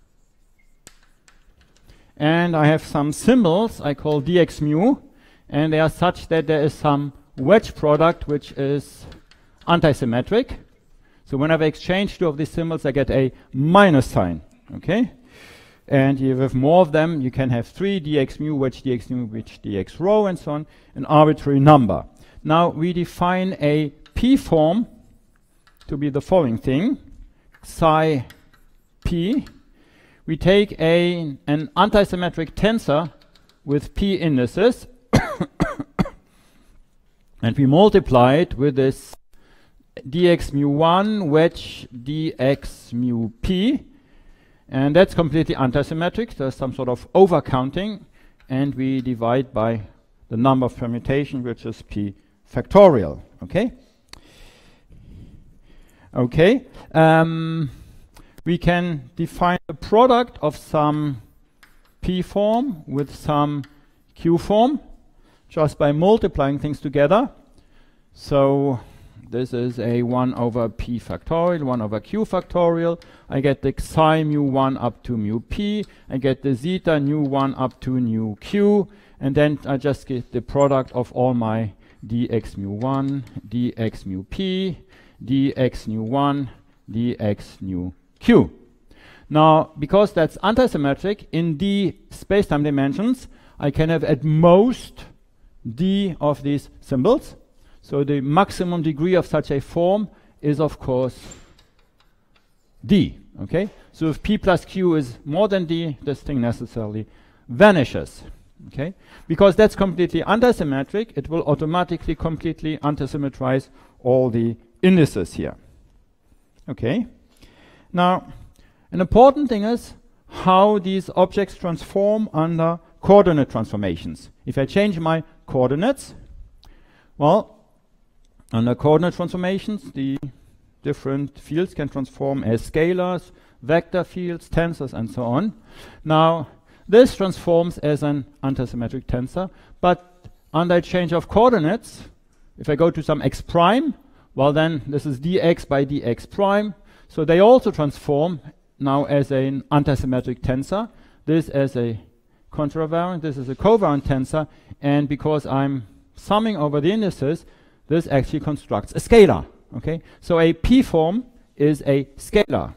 and I have some symbols I call dx mu, and they are such that there is some wedge product which is antisymmetric. So whenever I exchange two of these symbols, I get a minus sign. Okay? And you have more of them. You can have three dx mu, wedge dx mu, wedge dx rho, and so on, an arbitrary number. Now we define a p form to be the following thing, psi p. We take a, an antisymmetric tensor with p indices and we multiply it with this dx mu one wedge dx mu p, and that's completely antisymmetric. There's some sort of overcounting, and we divide by the number of permutation, which is p factorial. Okay? Okay. Um, we can define the product of some p form with some q form just by multiplying things together. So this is a one over p factorial, one over q factorial. I get the psi mu one up to mu p. I get the zeta nu one up to nu q. And then I just get the product of all my dx mu one, dx mu p, dx nu one, dx nu q. Now, because that's antisymmetric, in d space-time dimensions, I can have at most d of these symbols. So the maximum degree of such a form is, of course, d. Okay? So if p plus q is more than d, this thing necessarily vanishes. Okay? Because that's completely antisymmetric, it will automatically completely antisymmetrize all the indices here. Okay? Now, an important thing is how these objects transform under coordinate transformations. If I change my coordinates, well, under coordinate transformations, the different fields can transform as scalars, vector fields, tensors, and so on. Now, this transforms as an antisymmetric tensor, but under a change of coordinates, if I go to some x prime, well then this is dx by dx prime, so they also transform now as an antisymmetric tensor, this as a contravariant, this is a covariant tensor, and because I'm summing over the indices, this actually constructs a scalar. Okay, so a p form is a scalar.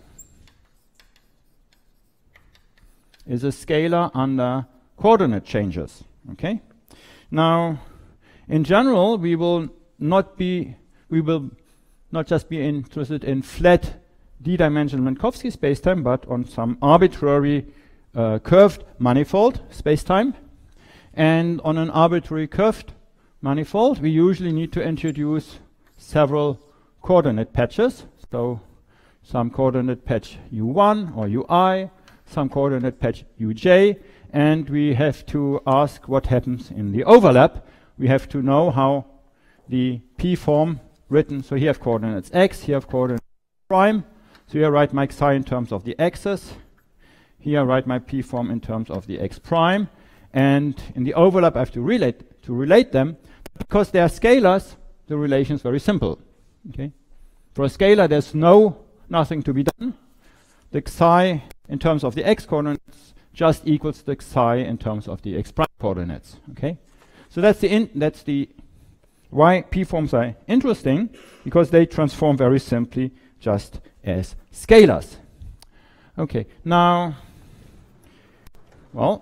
Is a scalar under coordinate changes. Okay. Now, in general, we will not be, we will not just be interested in flat d-dimensional Minkowski spacetime, but on some arbitrary uh, curved manifold spacetime. And on an arbitrary curved manifold, we usually need to introduce several coordinate patches. So some coordinate patch u one or ui, some coordinate patch uj, and we have to ask what happens in the overlap. We have to know how the p form written, so here I have coordinates x, here I have coordinates prime, so here I write my psi in terms of the axis, here I write my p form in terms of the x prime, and in the overlap I have to relate to relate them. Because they are scalars, the relation is very simple. Okay? For a scalar, there's no nothing to be done. The psi in terms of the x coordinates just equals the psi in terms of the x prime coordinates. Okay? So that's the in that's the why p forms are interesting, because they transform very simply just as scalars. Okay. Now, well,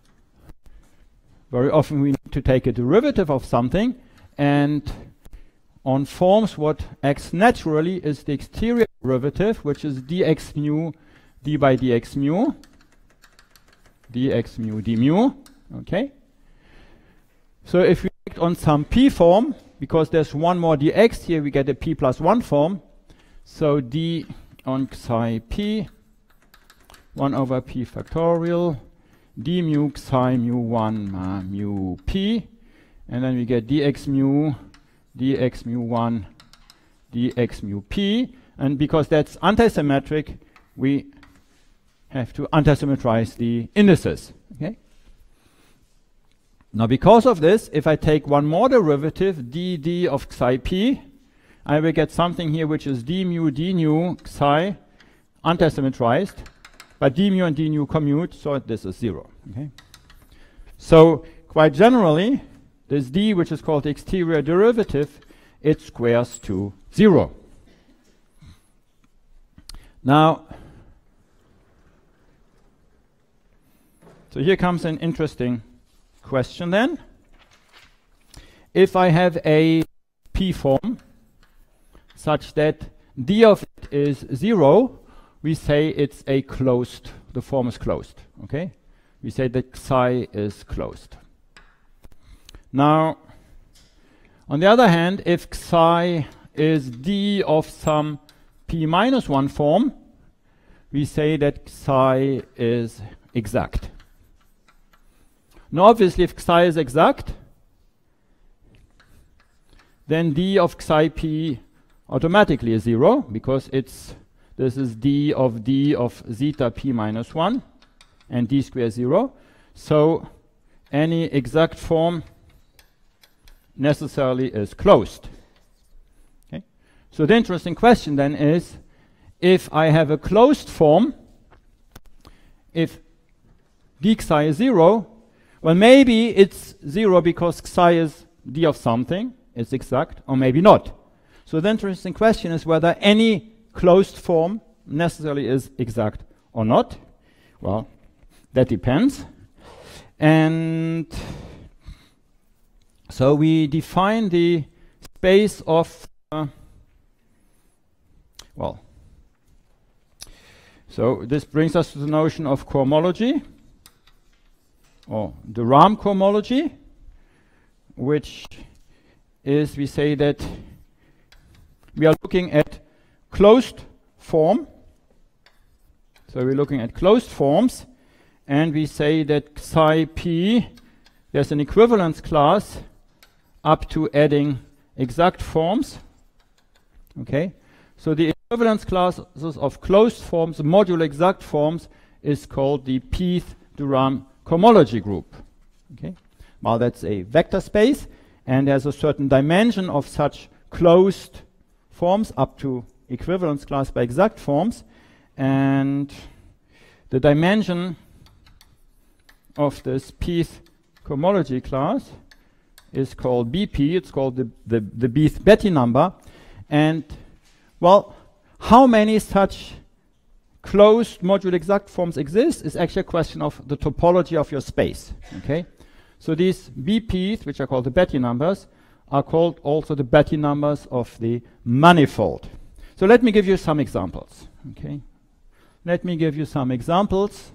very often we need to take a derivative of something, and on forms what acts naturally is the exterior derivative, which is dx mu d by dx mu, dx mu d mu, okay? So if we act on some p form, because there's one more dx here, we get a p plus one form. So d on psi p, one over p factorial, d mu psi mu one uh, mu p, and then we get dx mu, dx mu one, dx mu p, and because that's antisymmetric, we have to antisymmetrize the indices, okay? Now because of this, if I take one more derivative, dd of psi p, I will get something here which is d mu d nu psi antisymmetrized, but d mu and d nu commute, so this is zero, okay? So quite generally, this d, which is called the exterior derivative, it squares to zero. Now, so here comes an interesting question then. If I have a p form such that d of it is zero, we say it's a closed, the form is closed, okay? We say that psi is closed. Now, on the other hand, if psi is d of some p minus one form, we say that psi is exact. Now obviously if psi is exact, then d of psi p automatically is zero, because it's this is d of d of zeta p minus one, and d square zero. So any exact form necessarily is closed. Okay? So the interesting question then is, if I have a closed form, if d psi is zero, well, maybe it's zero because psi is d of something, it's exact, or maybe not. So the interesting question is whether any closed form necessarily is exact or not. Well, that depends. And so we define the space of, uh, well, so this brings us to the notion of cohomology, or de Rham cohomology, which is, we say that we are looking at closed form. So we're looking at closed forms, and we say that psi p, there's an equivalence class up to adding exact forms. Okay, so the equivalence classes of closed forms, modulo exact forms, is called the Pth de Rham cohomology group. Okay, well, that's a vector space, and there's a certain dimension of such closed forms up to equivalence class by exact forms, and the dimension of this Pth cohomology class is called B P. It's called the, the, the Beath-Betty number. And, well, how many such closed modulo exact forms exist is actually a question of the topology of your space. Okay, so these B Ps, which are called the Betti numbers, are called also the Betti numbers of the manifold. So let me give you some examples. Okay, let me give you some examples.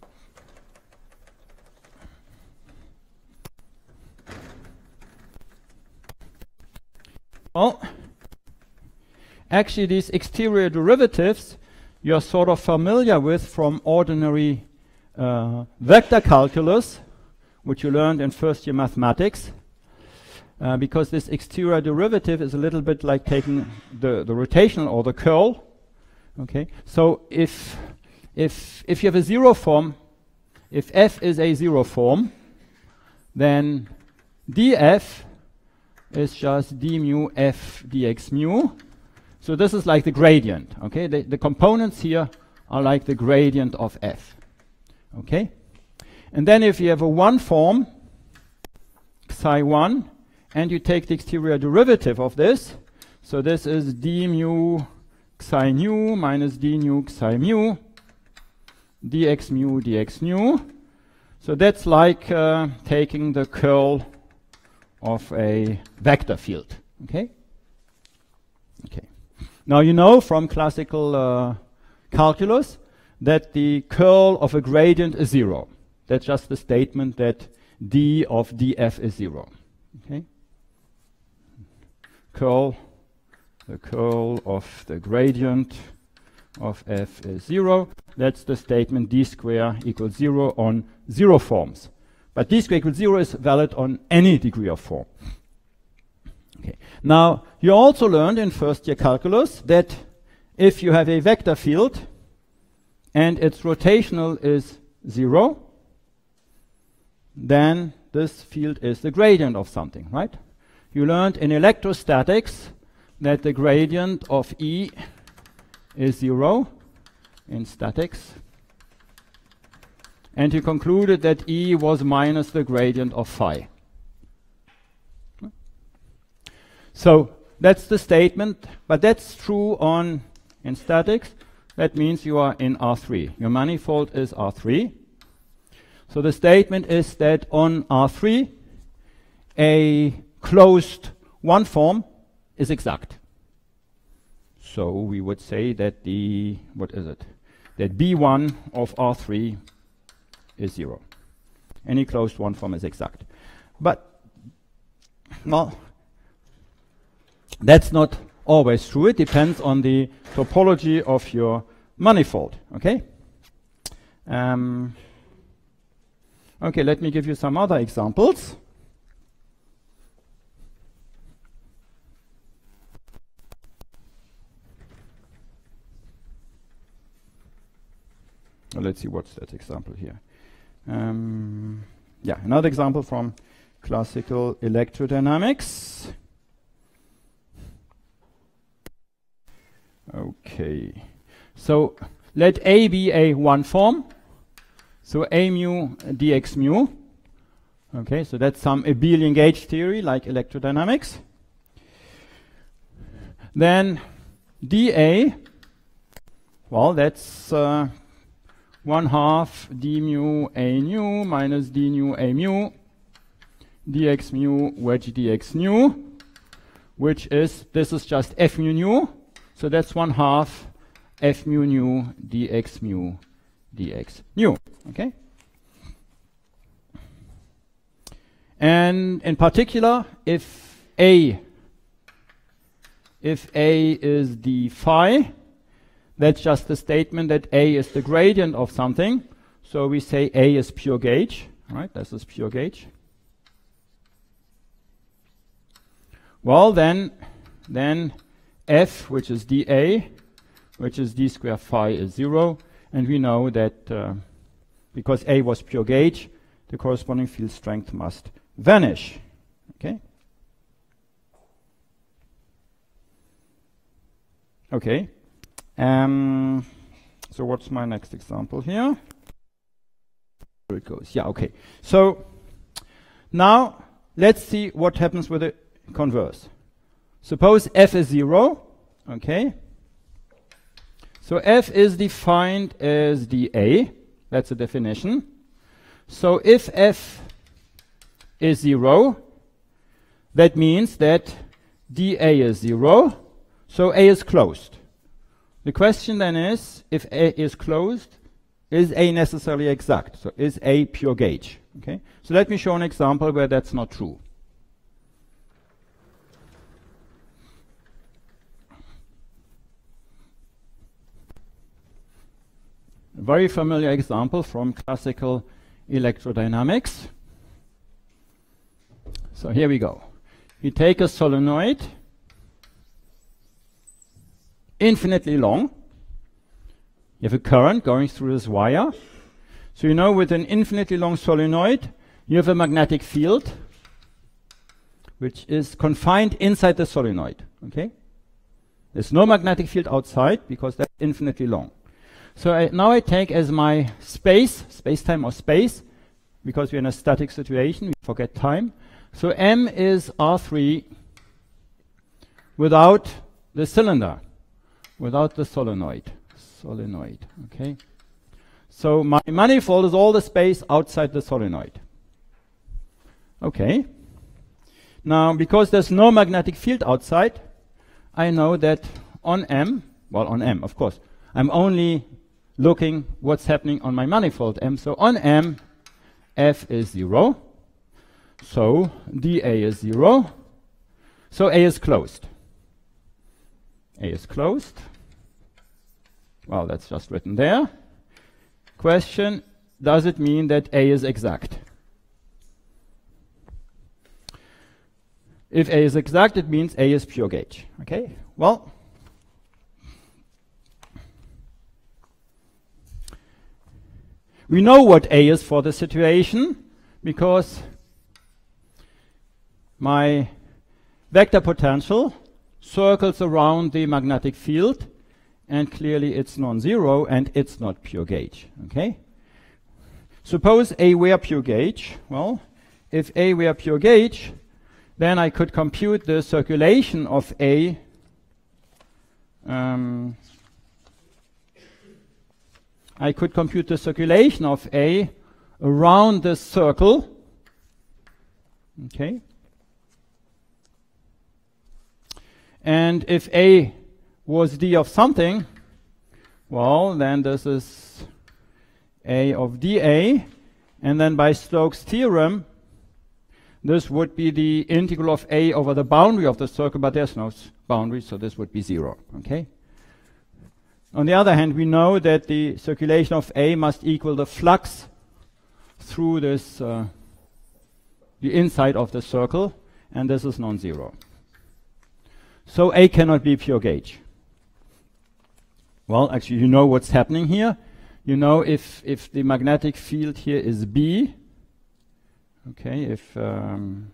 Well, actually these exterior derivatives you're sort of familiar with from ordinary uh, vector calculus, which you learned in first year mathematics, uh, because this exterior derivative is a little bit like taking the, the rotational or the curl. Okay, so if, if, if you have a zero form, if f is a zero form, then df is just d mu f dx mu. So this is like the gradient. Okay, the, the components here are like the gradient of f. Okay, and then if you have a one form, psi one, and you take the exterior derivative of this, so this is d mu psi nu minus d nu psi mu, dx mu dx nu. So that's like uh, taking the curl of a vector field. Okay, Now you know from classical uh, calculus that the curl of a gradient is zero. That's just the statement that d of df is zero. Okay? Curl, the curl of the gradient of f is zero. That's the statement d square equals zero on zero forms. But d square equals zero is valid on any degree of form. Okay. Now, you also learned in first year calculus that if you have a vector field and its rotational is zero, then this field is the gradient of something, right? You learned in electrostatics that the gradient of E is zero in statics. And you concluded that E was minus the gradient of phi. So that's the statement, but that's true on in statics. That means you are in R three. Your manifold is R three. So the statement is that on R three, a closed one form is exact. So we would say that the, what is it? That B one of R three is zero. Any closed one form is exact. But, well, that's not always true. It depends on the topology of your manifold, okay? Um, okay, let me give you some other examples. Well, let's see what's that example here. Um, yeah, another example from classical electrodynamics. Okay, so let A be a one form, so A mu dx mu. Okay, so that's some abelian gauge theory like electrodynamics. Then dA, well, that's uh, one half d mu a nu minus d nu a mu dx mu wedge dx nu, which is, this is just f mu nu. So that's one half f mu nu dx mu dx nu, okay? And in particular, if A, if A is d phi, that's just the statement that A is the gradient of something. So we say A is pure gauge, right? This is pure gauge. Well, then, then F, which is dA, which is d square phi, is zero. And we know that uh, because A was pure gauge, the corresponding field strength must vanish. Okay? Okay. Um, so what's my next example here? Here it goes. Yeah, okay. So now let's see what happens with the converse. Suppose f is zero, okay? So f is defined as dA, that's the definition. So if f is zero, that means that dA is zero, so A is closed. The question then is, if A is closed, is A necessarily exact? So is A pure gauge? Okay? So let me show an example where that's not true. A very familiar example from classical electrodynamics. So here we go. You take a solenoid, infinitely long. You have a current going through this wire. So you know with an infinitely long solenoid, you have a magnetic field which is confined inside the solenoid. Okay? There's no magnetic field outside because that's infinitely long. So I, now I take as my space, space-time or space, because we're in a static situation, we forget time. So M is R three without the cylinder, without the solenoid. Solenoid, okay? So my manifold is all the space outside the solenoid. Okay. Now, because there's no magnetic field outside, I know that on M, well, on M, of course. I'm only looking what's happening on my manifold M. So on M, F is zero. So dA is zero. So A is closed. A is closed. Well, that's just written there. Question, does it mean that A is exact? If A is exact, it means A is pure gauge. Okay, well, we know what A is for the situation because my vector potential circles around the magnetic field, and clearly it's non-zero and it's not pure gauge. Okay? Suppose A were pure gauge. Well, if A were pure gauge, then I could compute the circulation of A um, I could compute the circulation of A around this circle. Okay. And if A was d of something, well, then this is A of dA, and then by Stokes' theorem, this would be the integral of A over the boundary of the circle, but there's no boundary, so this would be zero. Okay. On the other hand, we know that the circulation of A must equal the flux through this, uh, the inside of the circle, and this is non-zero. So A cannot be pure gauge. Well, actually, you know what's happening here. You know if if the magnetic field here is B. Okay, if um,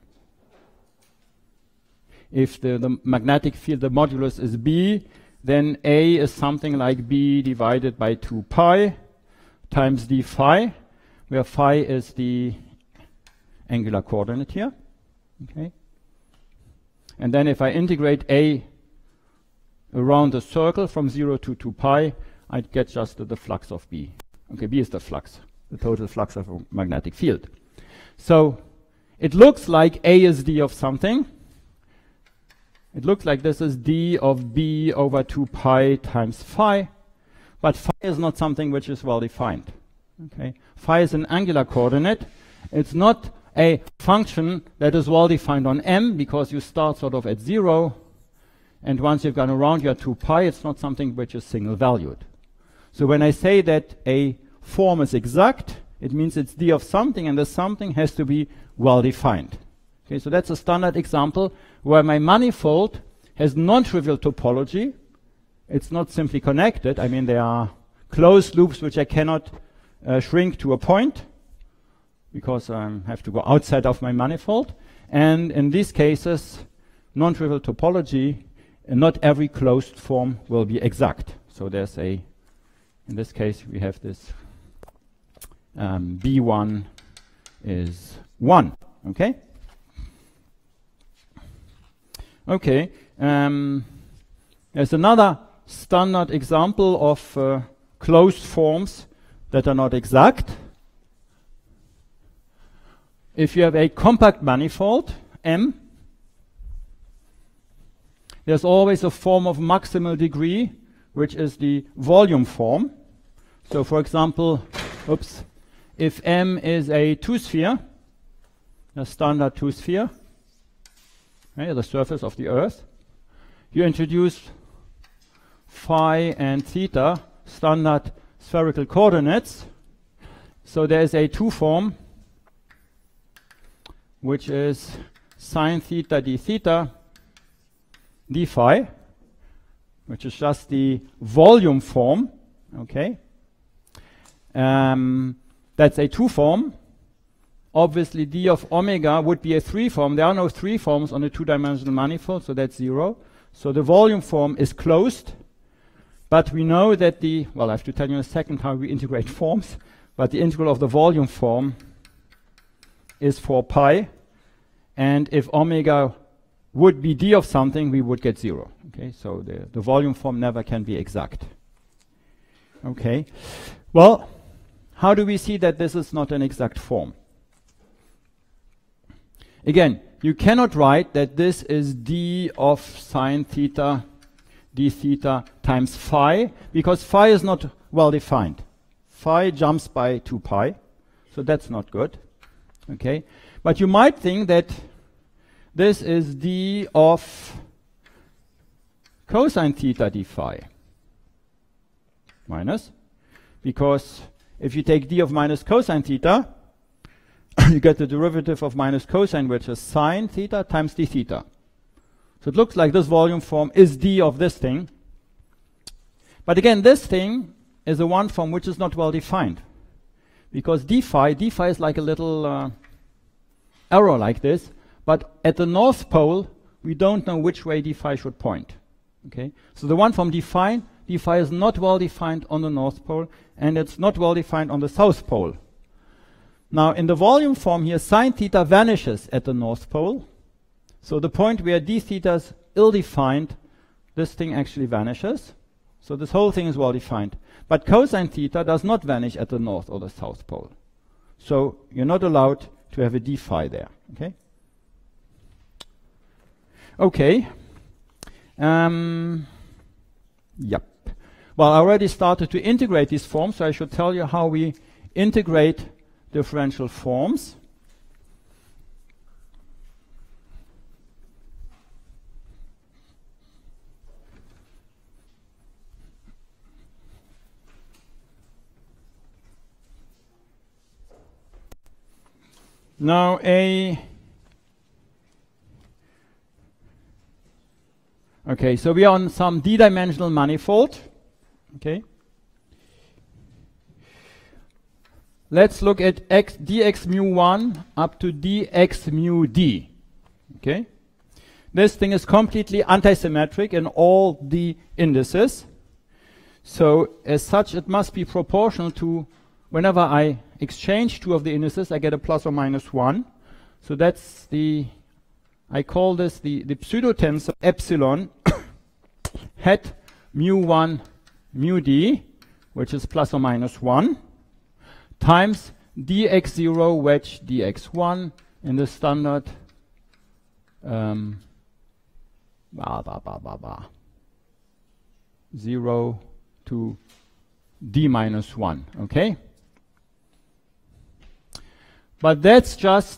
if the, the magnetic field, the modulus is B, then A is something like B divided by two pi times d phi, where phi is the angular coordinate here. Okay. And then if I integrate A around the circle from zero to two pi, I'd get just the, the flux of B. Okay, B is the flux, the total flux of a magnetic field. So it looks like A is d of something. It looks like this is d of B over two pi times phi, but phi is not something which is well defined. Okay, phi is an angular coordinate. It's not a function that is well defined on M, because you start sort of at zero, and once you've gone around your two pi, it's not something which is single valued. So when I say that a form is exact, it means it's d of something, and the something has to be well defined. Okay, so that's a standard example where my manifold has non-trivial topology. It's not simply connected. I mean, there are closed loops which I cannot uh, shrink to a point, because I um, have to go outside of my manifold. And in these cases, non-trivial topology, uh, not every closed form will be exact. So there's a, in this case, we have this um, B one is one. Okay? Okay. Um, there's another standard example of uh, closed forms that are not exact. If you have a compact manifold, M, there's always a form of maximal degree, which is the volume form. So for example, oops, if M is a two-sphere, a standard two-sphere, okay, the surface of the Earth, you introduce phi and theta, standard spherical coordinates. So there's a two-form, which is sine theta d theta d phi, which is just the volume form. Okay, um, that's a two form. Obviously, d of omega would be a three form. There are no three forms on a two-dimensional manifold, so that's zero. So the volume form is closed, but we know that the, well, I have to tell you in a second how we integrate forms, but the integral of the volume form is four pi, and if omega would be d of something, we would get zero. Okay, so the, the volume form never can be exact. Okay, well, how do we see that this is not an exact form? Again, you cannot write that this is d of sine theta d theta times phi, because phi is not well defined. Phi jumps by two pi, so that's not good. Okay, but you might think that this is d of cosine theta d phi minus, because if you take d of minus cosine theta, you get the derivative of minus cosine, which is sine theta times d theta. So it looks like this volume form is d of this thing. But again, this thing is a one form which is not well defined, because d phi, d phi is like a little uh, arrow like this, but at the north pole, we don't know which way d phi should point. Okay, so the one form d phi, d phi is not well defined on the north pole, and it's not well defined on the south pole. Now, in the volume form here, sine theta vanishes at the north pole. So the point where d theta is ill-defined, this thing actually vanishes. So this whole thing is well defined. But cosine theta does not vanish at the north or the south pole. So you're not allowed to have a d phi there. Okay. Okay. Um, yep. Well, I already started to integrate these forms, so I should tell you how we integrate differential forms. Now a okay, so we are on some d-dimensional manifold. Okay. Let's look at x dx mu one up to dx mu d. Okay. This thing is completely antisymmetric in all the indices. So as such, it must be proportional to whenever I exchange two of the indices, I get a plus or minus one. So that's the, I call this the, the pseudotensor epsilon hat mu one mu d, which is plus or minus one, times dx zero wedge dx one in the standard um, bah, bah, bah, bah, bah, zero to d minus one. Okay? But that's just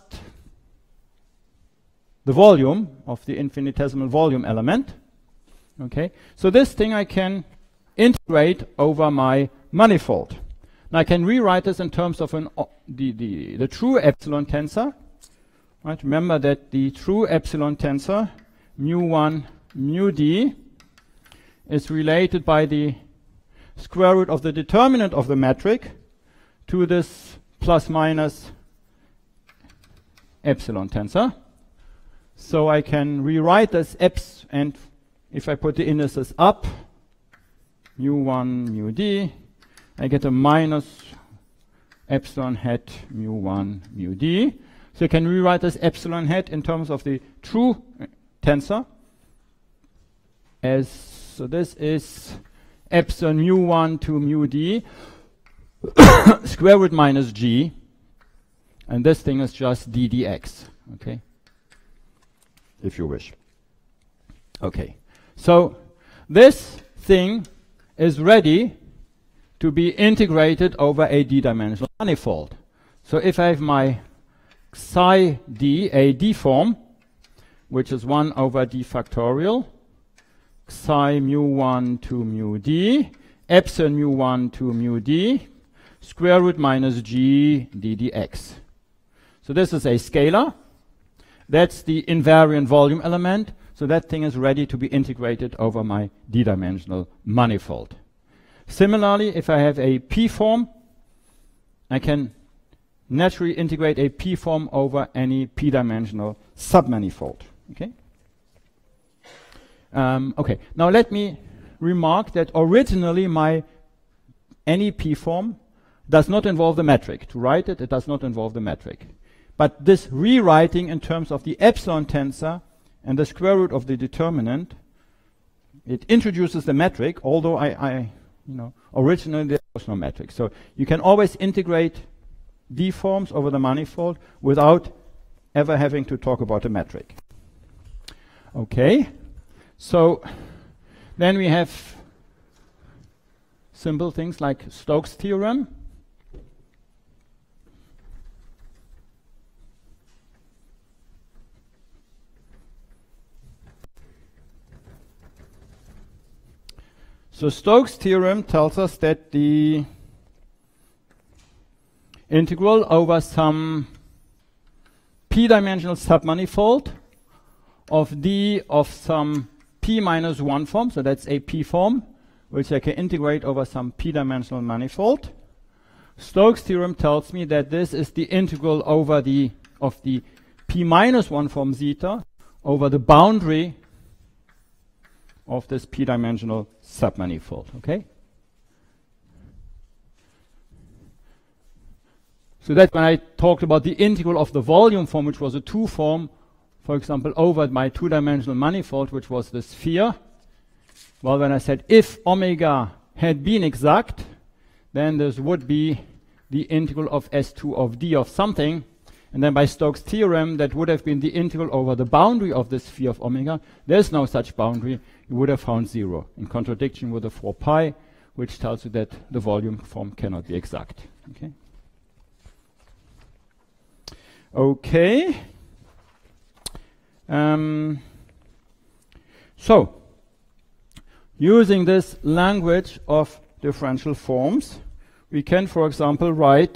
the volume of the infinitesimal volume element. Okay, so this thing I can integrate over my manifold. Now I can rewrite this in terms of an o the, the, the true epsilon tensor. Right, remember that the true epsilon tensor, mu one mu d, is related by the square root of the determinant of the metric to this plus minus epsilon tensor. So I can rewrite this eps, and if I put the indices up, mu one mu d, I get a minus epsilon hat mu one mu d. So I can rewrite this epsilon hat in terms of the true tensor as, so this is epsilon mu one to mu d square root minus g, and this thing is just d dx, okay, if you wish. Okay, so this thing is ready to be integrated over a d-dimensional manifold. So if I have my psi d, a d form, which is one over d factorial, psi mu one to mu d, epsilon mu one to mu d, square root minus g d dx. So this is a scalar. That's the invariant volume element. So that thing is ready to be integrated over my d-dimensional manifold. Similarly, if I have a p form, I can naturally integrate a p form over any p-dimensional submanifold. Okay? Um, okay, now let me remark that originally my any p form does not involve the metric. To write it, it does not involve the metric. But this rewriting in terms of the epsilon tensor and the square root of the determinant, it introduces the metric, although I, I you know, originally there was no metric. So you can always integrate d forms over the manifold without ever having to talk about a metric. Okay, so Then we have simple things like Stokes' theorem. So Stokes' theorem tells us that the integral over some p-dimensional submanifold of D of some p minus one form, so that's a p form, which I can integrate over some p-dimensional manifold. Stokes' theorem tells me that this is the integral over the of the p minus one form zeta over the boundary of this p-dimensional submanifold. Okay. So that when I talked about the integral of the volume form, which was a two form, for example, over my two-dimensional manifold, which was the sphere. Well, when I said if omega had been exact, then this would be the integral of S two of D of something. And then by Stokes' theorem, that would have been the integral over the boundary of the sphere of omega. There's no such boundary. You would have found zero, in contradiction with the four pi, which tells you that the volume form cannot be exact. Okay. Okay. Um, so, using this language of differential forms, we can, for example, write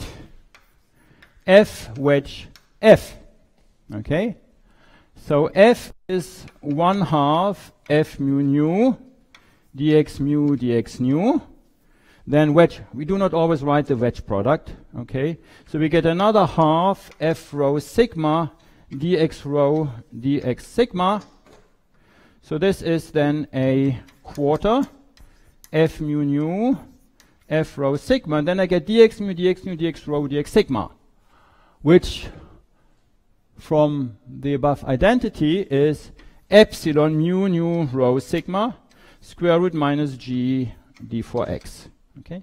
f wedge f. Okay? So f is one half f mu nu dx mu dx nu. Then wedge, we do not always write the wedge product. Okay? So we get another half f rho sigma dx rho dx sigma. So this is then a quarter f mu nu f rho sigma. And then I get dx mu dx nu dx rho dx sigma, which from the above identity is epsilon mu nu rho sigma square root minus g d four x. Okay.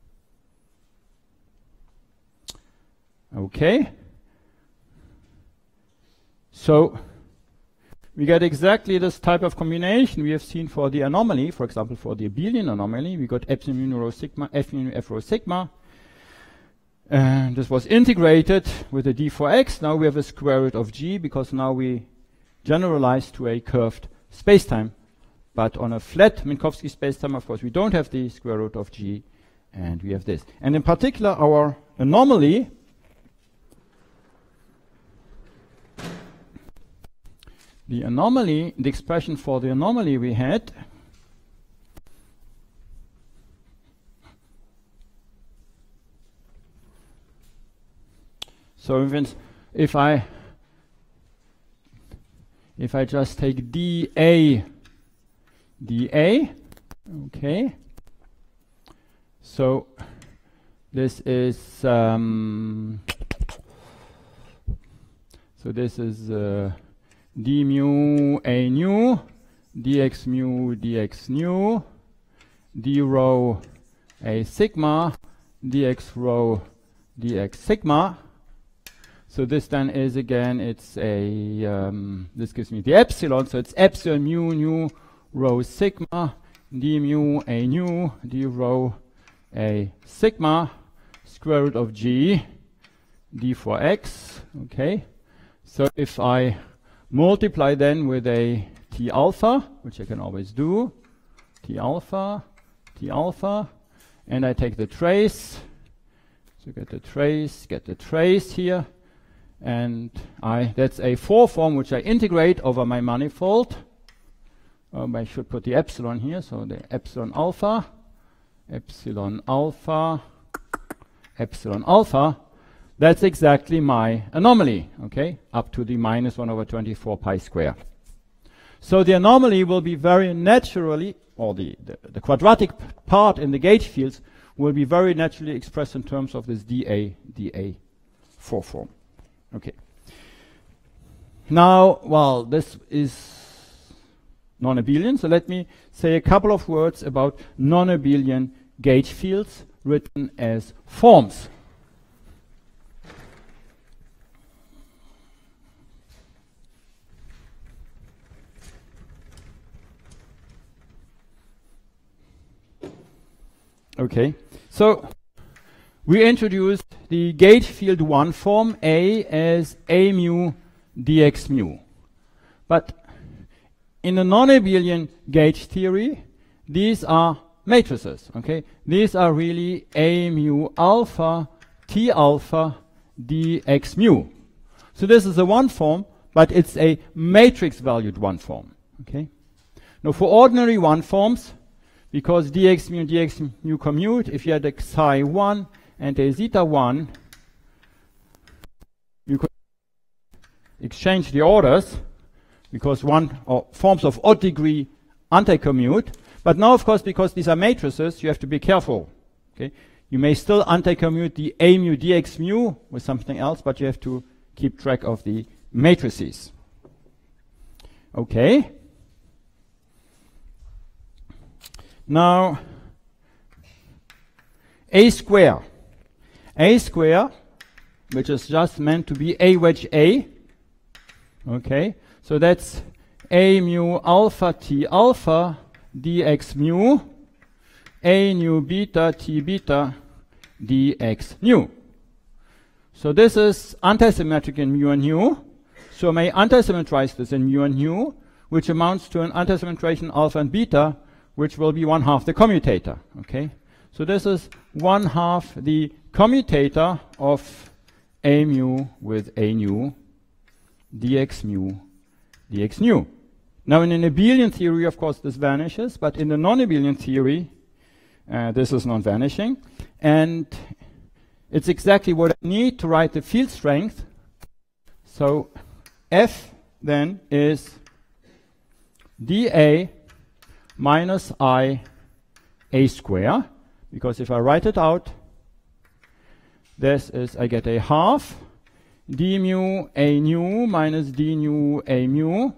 Okay. So we get exactly this type of combination we have seen for the anomaly. For example, for the abelian anomaly, we got epsilon mu nu rho sigma, f mu nu f rho sigma. And this was integrated with the d four x. Now we have a square root of g, because now we generalize to a curved spacetime. But on a flat Minkowski spacetime, of course, we don't have the square root of g, and we have this. And in particular, our anomaly the anomaly, the expression for the anomaly we had so if, if I if I just take dA dA, okay, so this is um, so this is uh, d mu a nu dx mu dx nu d rho a sigma dx rho dx sigma. So this then is again, it's a um, this gives me the epsilon, so it's epsilon mu nu rho sigma d mu a nu d rho a sigma square root of g d four x. Okay, so if I multiply then with a t alpha, which I can always do, t alpha, t alpha, and I take the trace, so get the trace, get the trace here, and I that's a four form which I integrate over my manifold. Um, I should put the epsilon here, so the epsilon alpha, epsilon alpha, epsilon alpha. That's exactly my anomaly, okay, up to the minus one over twenty-four pi square. So the anomaly will be very naturally, or the, the, the quadratic part in the gauge fields will be very naturally expressed in terms of this dA, dA four form. Okay. Now, well, this is non-abelian, so let me say a couple of words about non-abelian gauge fields written as forms. Okay, so we introduced the gauge field one form A as A mu dx mu. But in the non-abelian gauge theory, these are matrices, okay? These are really A mu alpha T alpha dx mu. So this is a one form, but it's a matrix valued one form, okay? Now for ordinary one forms, because dx mu dx mu commute, if you had a psi one and a zeta one, you could exchange the orders, because one or forms of odd degree anti-commute. But now, of course, because these are matrices, you have to be careful. Okay, you may still anti-commute the A mu dx mu with something else, but you have to keep track of the matrices. Okay. Now, A square. A square, which is just meant to be A wedge A. Okay. So that's A mu alpha T alpha dx mu, A nu beta T beta dx nu. So this is antisymmetric in mu and nu. So I may antisymmetrize this in mu and nu, which amounts to an antisymmetrization alpha and beta, which will be one half the commutator. Okay. So this is one half the commutator of A mu with A nu dx mu dx nu. Now in an abelian theory, of course, this vanishes, but in the non-abelian theory, uh, this is non-vanishing. And it's exactly what I need to write the field strength. So F then is dA minus I A square, because if I write it out, this is, I get a half d mu A nu minus d nu A mu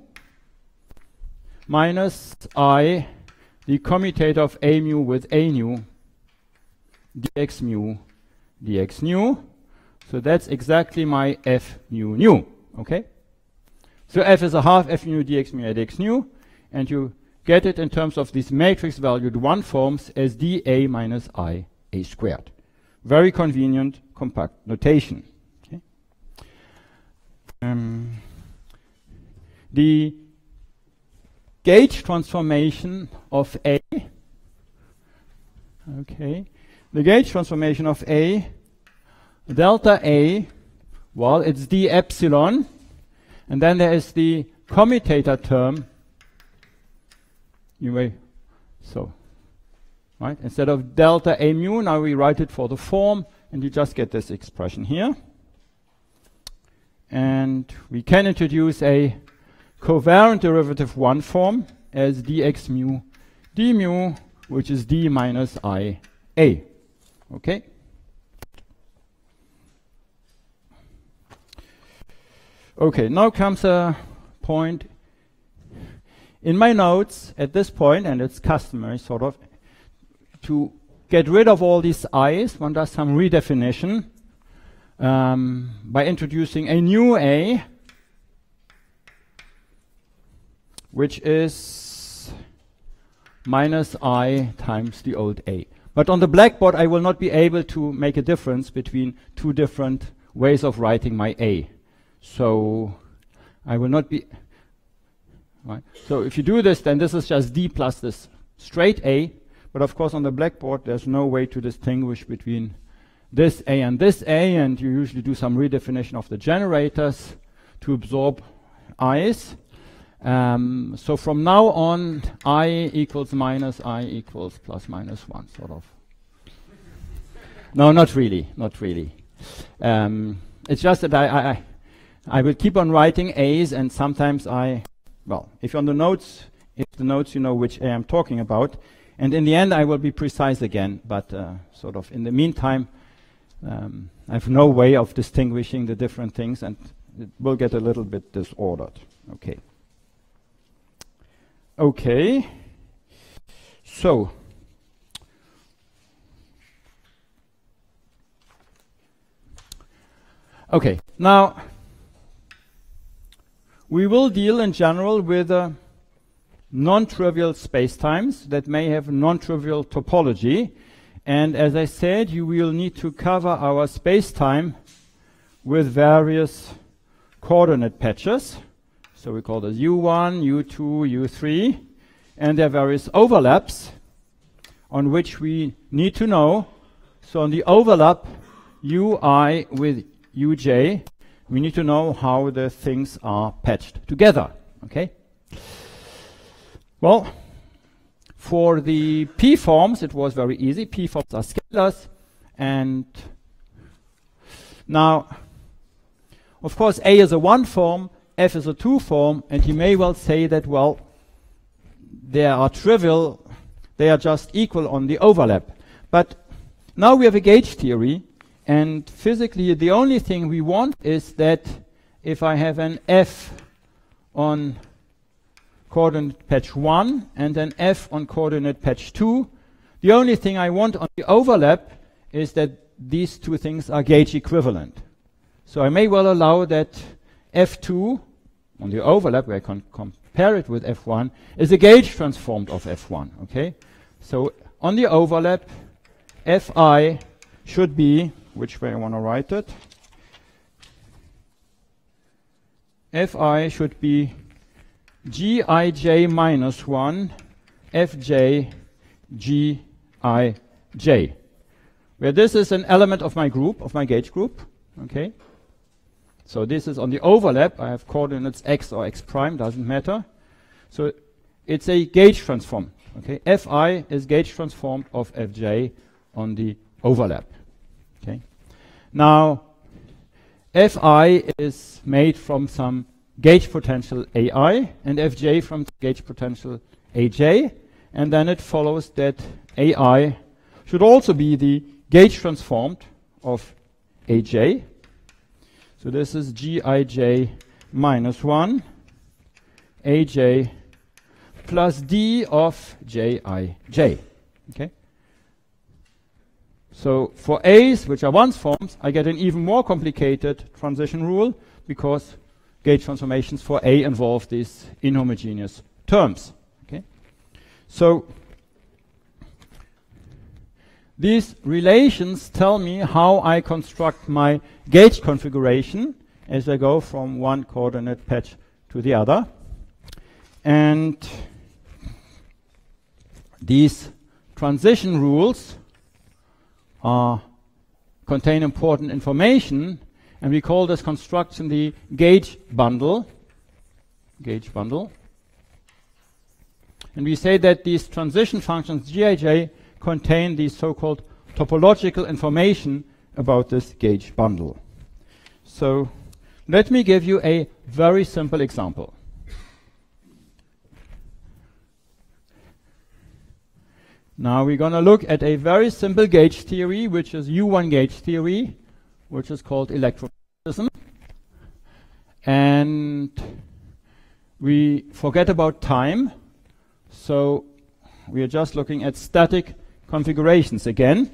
minus I, the commutator of A mu with A nu, dx mu, dx nu. So that's exactly my F mu nu, okay? So F is a half F mu dx mu dx nu, and you get it in terms of these matrix valued one forms as dA minus I A squared. Very convenient, compact notation. Okay? Um, the gauge transformation of A, okay, the gauge transformation of A, delta A, well, it's d epsilon, and then there is the commutator term, you may, so, right, instead of delta A mu, now we write it for the form, and you just get this expression here. And we can introduce a covariant derivative one form as dx mu d mu, which is d minus I A. Okay? Okay, now comes a point in my notes at this point, and it's customary sort of to get rid of all these i's. One does some redefinition um, by introducing a new A, which is minus I times the old A. But on the blackboard, I will not be able to make a difference between two different ways of writing my A. So I will not be, right? So if you do this, then this is just D plus this straight A. But of course, on the blackboard, there's no way to distinguish between this A and this A, and you usually do some redefinition of the generators to absorb i's. Um, so from now on, I equals minus I equals plus minus one, sort of. No, not really, not really. Um, it's just that I, I, I, I will keep on writing A's, and sometimes I, well, if on the notes, if the notes you know which A I'm talking about, and in the end I will be precise again, but uh, sort of in the meantime, um, I have no way of distinguishing the different things, and it will get a little bit disordered. Okay. Okay, so okay, now we will deal in general with uh, non-trivial spacetimes that may have non-trivial topology, And as I said, you will need to cover our space-time with various coordinate patches. So we call this U one, U two, U three. And there are various overlaps on which we need to know. So on the overlap U I with U J, we need to know how the things are patched together. Okay? Well, for the p-forms, it was very easy. P-forms are scalars. And now, of course, A is a one form, F is a two form, and you may well say that, well, they are trivial, they are just equal on the overlap. But now we have a gauge theory, and physically the only thing we want is that if I have an F on coordinate patch one and an F on coordinate patch two, the only thing I want on the overlap is that these two things are gauge equivalent. So I may well allow that F two on the overlap, where I can compare it with F one, is a gauge transformed of F one. Okay? So on the overlap, Fi should be, which way I want to write it? Fi should be Gij minus one Fj Gij, where this is an element of my group, of my gauge group. Okay? So this is on the overlap. I have coordinates x or x prime, doesn't matter. So it's a gauge transform. Okay? Fi is gauge transformed of Fj on the overlap. Okay? Now, Fi is made from some gauge potential Ai and Fj from gauge potential Aj, and then it follows that Ai should also be the gauge transformed of Aj. So this is Gij minus one Aj plus d of Jij. Okay? So for A's, which are ones forms, I get an even more complicated transition rule because gauge transformations for A involve these inhomogeneous terms. Okay? So these relations tell me how I construct my gauge configuration as I go from one coordinate patch to the other. And these transition rules are, contain important information, and we call this construction the gauge bundle. Gauge bundle. And we say that these transition functions Gij contain the so-called topological information about this gauge bundle. So let me give you a very simple example. Now we're going to look at a very simple gauge theory, which is U one gauge theory, which is called electromagnetism. And we forget about time, so we are just looking at static configurations again.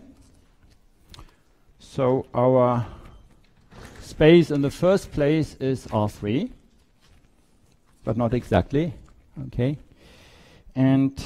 So our space in the first place is R three, but not exactly. Okay, and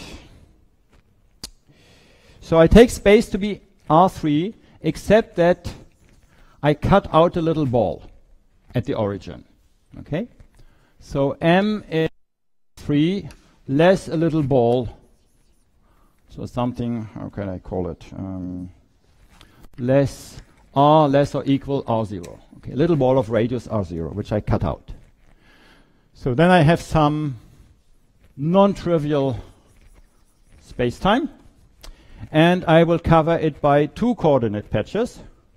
so I take space to be R three, except that I cut out a little ball at the origin. Okay, so M is three less a little ball. So something, how can I call it? Um, less R less or equal R zero. Okay, a little ball of radius R zero, which I cut out. So then I have some non-trivial space-time, and I will cover it by two coordinate patches.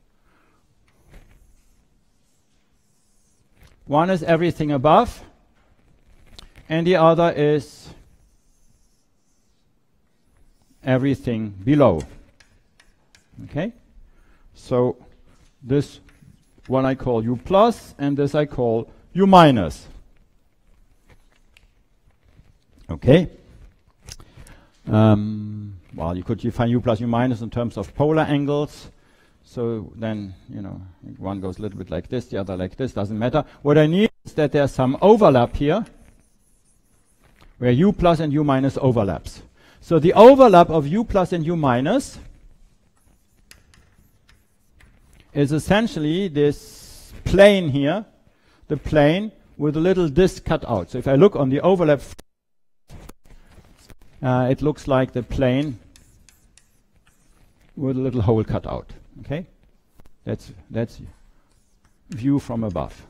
One is everything above, and the other is everything below. Okay? So this one I call U plus, and this I call U minus. Okay? Um, well, you could define U plus, U minus in terms of polar angles. So then, you know, one goes a little bit like this, the other like this, doesn't matter. What I need is that there's some overlap here, where U plus and U minus overlaps. So the overlap of U plus and U minus is essentially this plane here, the plane with a little disc cut out. So if I look on the overlap, uh, it looks like the plane with a little hole cut out. Okay, that's that's view from above.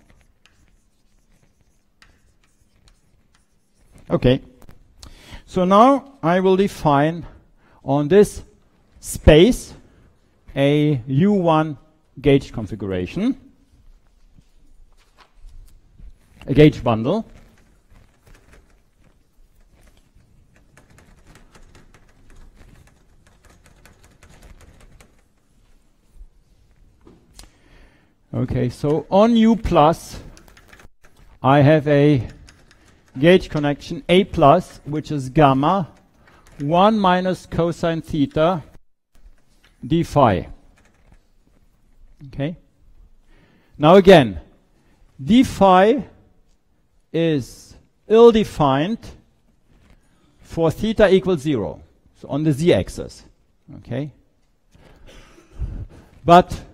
Okay, so now I will define on this space a U one gauge configuration, a gauge bundle. Okay, so on U plus, I have a gauge connection A plus, which is gamma one minus cosine theta d phi. Okay. Now again, d phi is ill-defined for theta equals zero, so on the z-axis. Okay. But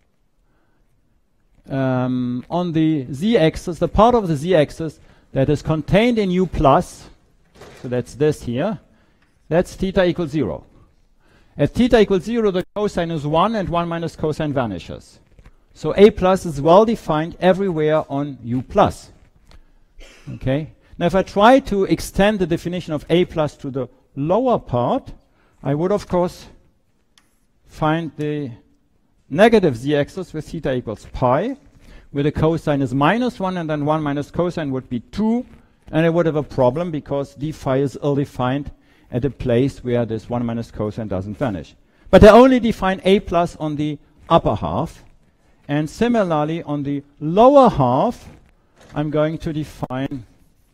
um, on the z-axis, the part of the z-axis that is contained in U plus, so that's this here, that's theta equals zero. At theta equals zero, the cosine is one, and one minus cosine vanishes. So A plus is well defined everywhere on U plus. Okay. Now if I try to extend the definition of A plus to the lower part, I would of course find the negative z-axis with theta equals pi, where the cosine is minus one, and then one minus cosine would be two, and I would have a problem because d phi is ill-defined at a place where this one minus cosine doesn't vanish. But I only define A plus on the upper half, and similarly on the lower half, I'm going to define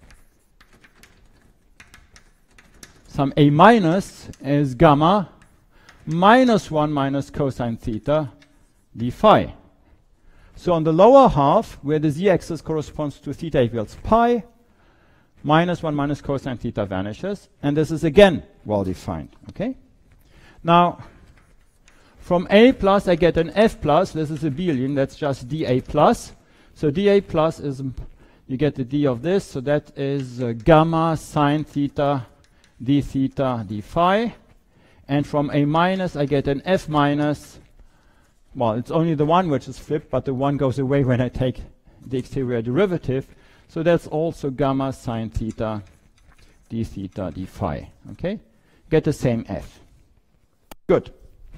some A minus as gamma minus one minus cosine theta d phi. So on the lower half, where the z-axis corresponds to theta equals pi, minus one minus cosine theta vanishes, and this is again well defined. Okay. Now, from A plus I get an F plus. This is abelian. That's just dA plus. So dA plus is, you get the d of this. So that is uh, gamma sine theta d theta d phi. And from A minus I get an F minus. Well, it's only the one which is flipped, but the one goes away when I take the exterior derivative. So that's also gamma sine theta d theta d phi. Okay? Get the same F. Good.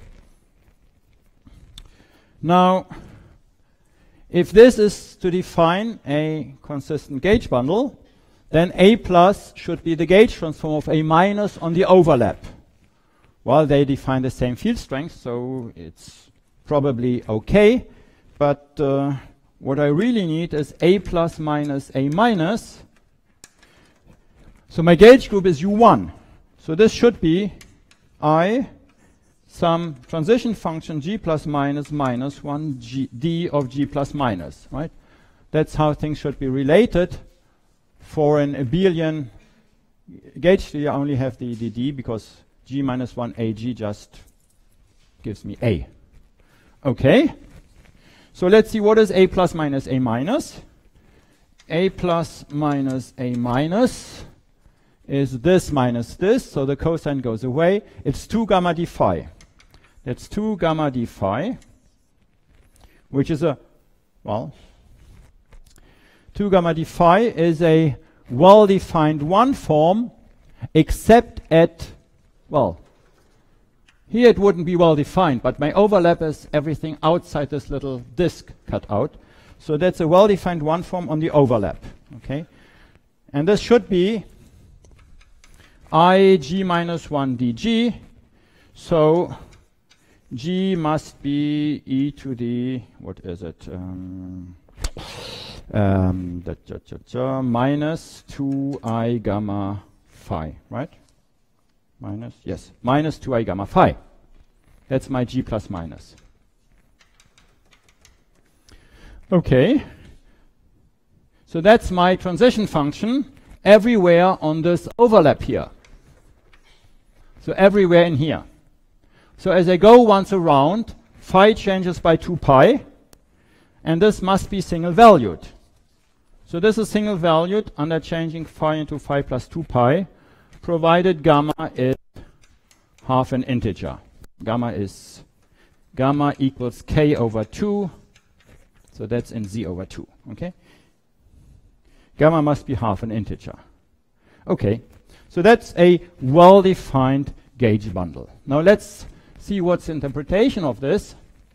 Now, if this is to define a consistent gauge bundle, then A plus should be the gauge transform of A minus on the overlap. Well, they define the same field strength, so it's probably okay, but uh, what I really need is A plus minus A minus. So my gauge group is U one. So this should be I some transition function G plus minus minus one G D of G plus minus, right? That's how things should be related. For an abelian gauge theory, I only have the, the D because G minus one A G just gives me A. Okay. So let's see what is A plus minus A minus. A plus minus A minus is this minus this, so the cosine goes away. It's two gamma d phi. That's two gamma d phi, which is a, well, two gamma d phi is a well-defined one form, except at, well, here it wouldn't be well-defined, but my overlap is everything outside this little disk cut out. So that's a well-defined one form on the overlap. Okay, and this should be I G minus one dg. So G must be e to the, what is it? Um, um, da, da, da, da, minus two I gamma phi, right? Minus, yes, minus two I gamma phi. That's my G plus minus. Okay. So that's my transition function everywhere on this overlap here. So everywhere in here. So as I go once around, phi changes by two pi, and this must be single valued. So this is single valued under changing phi into phi plus two pi, provided gamma is half an integer. Gamma is gamma equals k over two, so that's in z over two. Okay, gamma must be half an integer. Okay, so that's a well-defined gauge bundle. Now let's see what's the interpretation of this.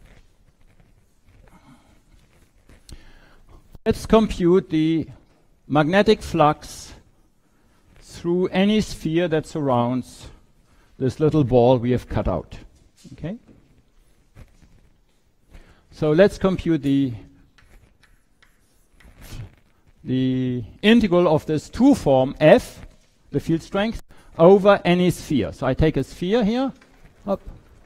Let's compute the magnetic flux through any sphere that surrounds this little ball we have cut out. Okay? So let's compute the the integral of this two form F, the field strength, over any sphere. So I take a sphere here, up,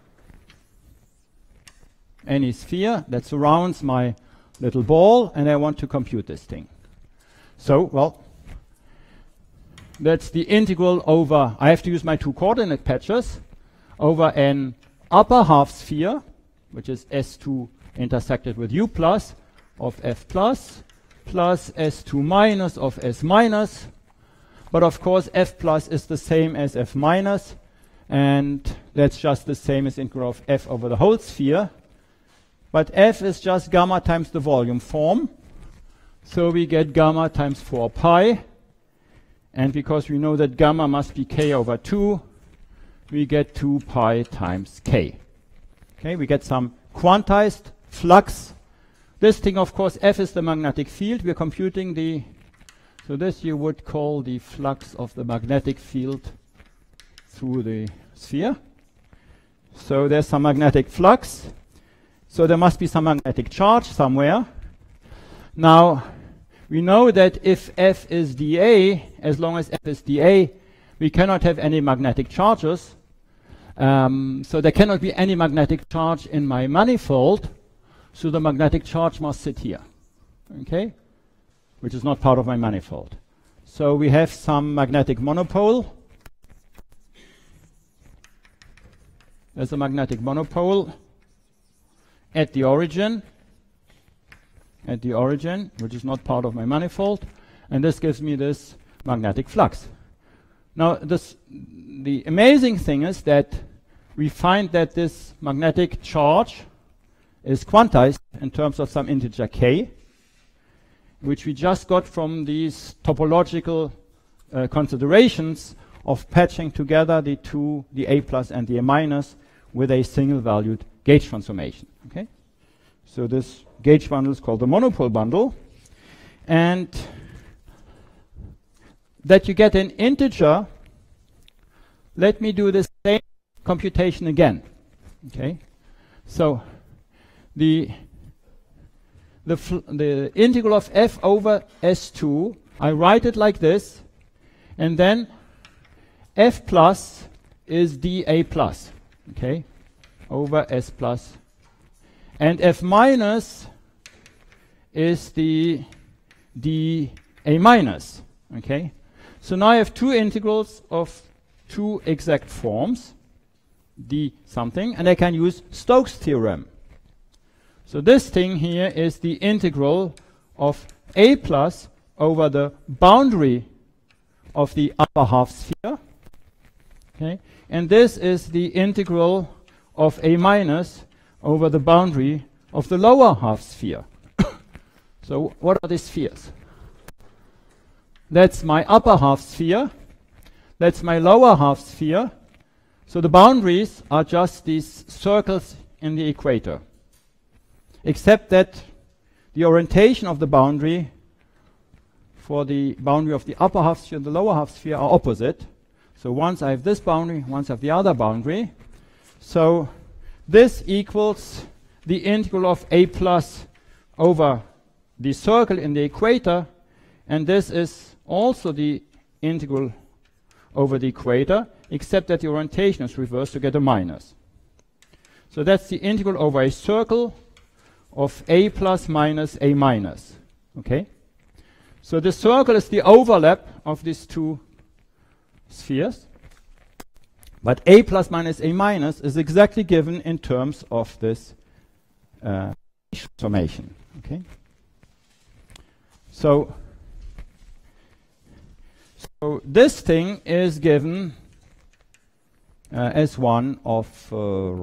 any sphere that surrounds my little ball, and I want to compute this thing. So, well, that's the integral over, I have to use my two coordinate patches, over an upper half sphere, which is S two intersected with U plus of F plus, plus S two minus of S minus. But of course, F plus is the same as F minus, and that's just the same as integral of F over the whole sphere. But F is just gamma times the volume form. So we get gamma times four pi. And because we know that gamma must be k over two, we get two pi times k. Okay, we get some quantized flux. This thing, of course, F is the magnetic field. We're computing the, so this you would call the flux of the magnetic field through the sphere. So there's some magnetic flux. So there must be some magnetic charge somewhere. Now, we know that if F is dA, as long as F is dA, we cannot have any magnetic charges. Um, so there cannot be any magnetic charge in my manifold. So the magnetic charge must sit here, okay? Which is not part of my manifold. So we have some magnetic monopole. There's a magnetic monopole at the origin, at the origin, which is not part of my manifold, and this gives me this magnetic flux. Now, this, the amazing thing is that we find that this magnetic charge is quantized in terms of some integer k, which we just got from these topological uh, considerations of patching together the two, the A plus and the A minus, with a single valued gauge transformation. Okay, so this gauge bundle is called the monopole bundle, and that you get an integer. Let me do the same computation again. Okay, so the the fl the integral of f over S two, I write it like this, and then f plus is dA plus. Okay, over S plus, and F minus is the dA minus. Okay, so now I have two integrals of two exact forms, d something, and I can use Stokes' theorem. So this thing here is the integral of A plus over the boundary of the upper half sphere. Okay, and this is the integral of A minus over the boundary of the lower half sphere. So what are these spheres? That's my upper half sphere. That's my lower half sphere. So the boundaries are just these circles in the equator, except that the orientation of the boundary for the boundary of the upper half sphere and the lower half sphere are opposite. So once I have this boundary, once I have the other boundary. So this equals the integral of A plus over the circle in the equator, and this is also the integral over the equator, except that the orientation is reversed to get a minus. So that's the integral over a circle of A plus minus A minus. Okay? So the circle is the overlap of these two spheres, but A plus minus A minus is exactly given in terms of this uh, transformation. Okay. So, so this thing is given uh, as one of uh,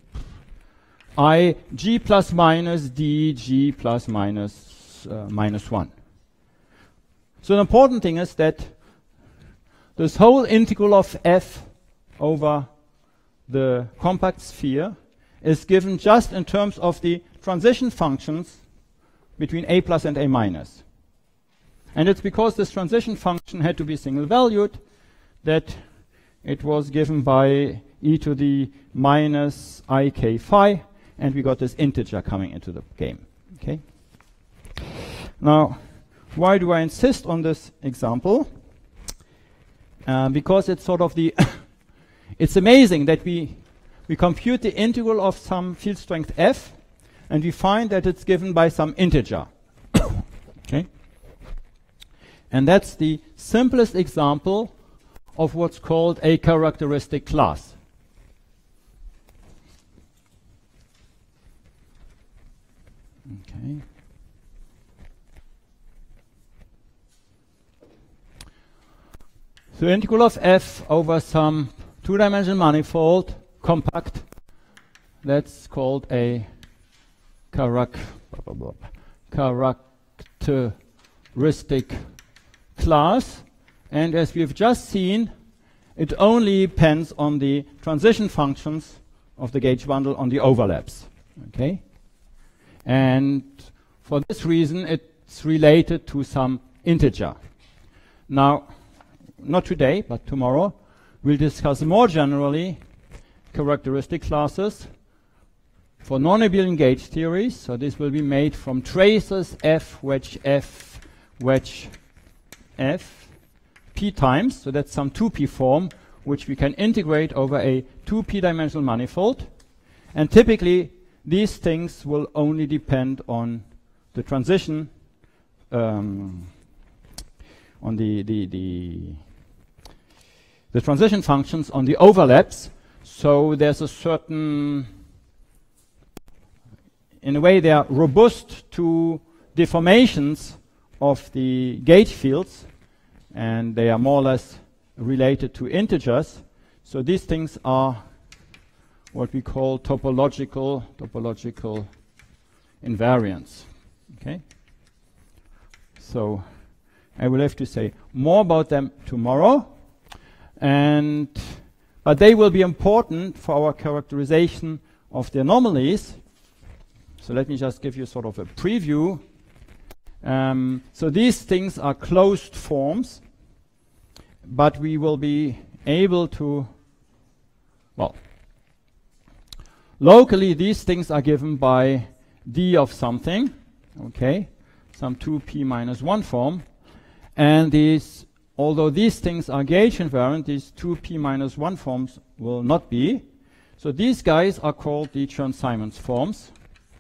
I g plus minus d g plus minus uh, minus one. So the important thing is that this whole integral of f over the compact sphere is given just in terms of the transition functions between a plus and a minus. And it's because this transition function had to be single valued that it was given by e to the minus ik phi, and we got this integer coming into the game. Okay. Now, why do I insist on this example? Uh, because it's sort of the it's amazing that we we compute the integral of some field strength f, and we find that it's given by some integer. Okay. And that's the simplest example of what's called a characteristic class. Okay. So integral of f over some two-dimensional manifold, compact, that's called a charac blah, blah, blah, characteristic class. And as we've just seen, it only depends on the transition functions of the gauge bundle on the overlaps. Okay? And for this reason, it's related to some integer. Now, not today, but tomorrow, we'll discuss more generally characteristic classes for non-abelian gauge theories. So this will be made from traces f wedge f wedge f p times. So that's some two p form, which we can integrate over a two p dimensional manifold. And typically, these things will only depend on the transition, um, on the, the, the, the transition functions on the overlaps. So there's a certain, in a way, they are robust to deformations of the gauge fields, and they are more or less related to integers. So these things are what we call topological topological invariants. Okay. So I will have to say more about them tomorrow, and but they will be important for our characterization of the anomalies. So let me just give you sort of a preview. Um, so these things are closed forms, but we will be able to, well, locally these things are given by d of something, okay, some two p minus one form, and these, although these things are gauge invariant, these two p minus one forms will not be. So these guys are called the Chern-Simons forms.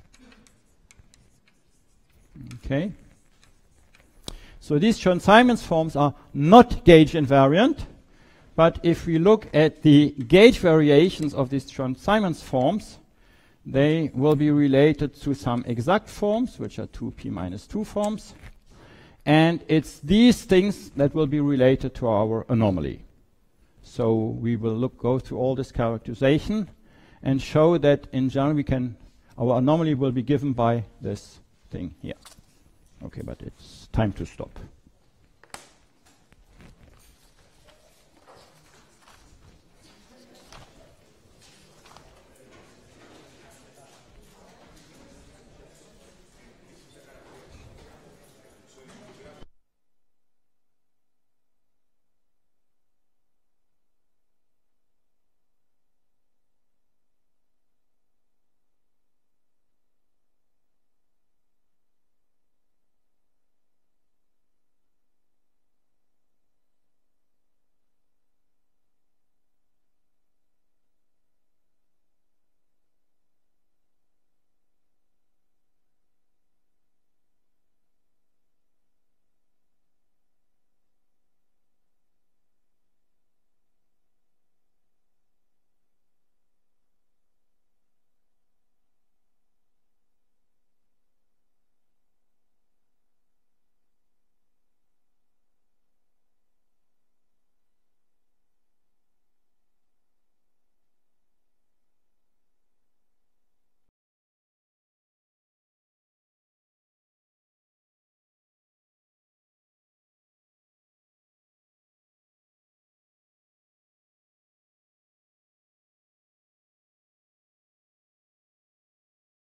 Okay. So these Chern-Simons forms are not gauge invariant, but if we look at the gauge variations of these Chern-Simons forms, they will be related to some exact forms, which are two p minus two forms. And it's these things that will be related to our anomaly. So we will look, go through all this characterization and show that in general we can, our anomaly will be given by this thing here. Okay, but it's time to stop.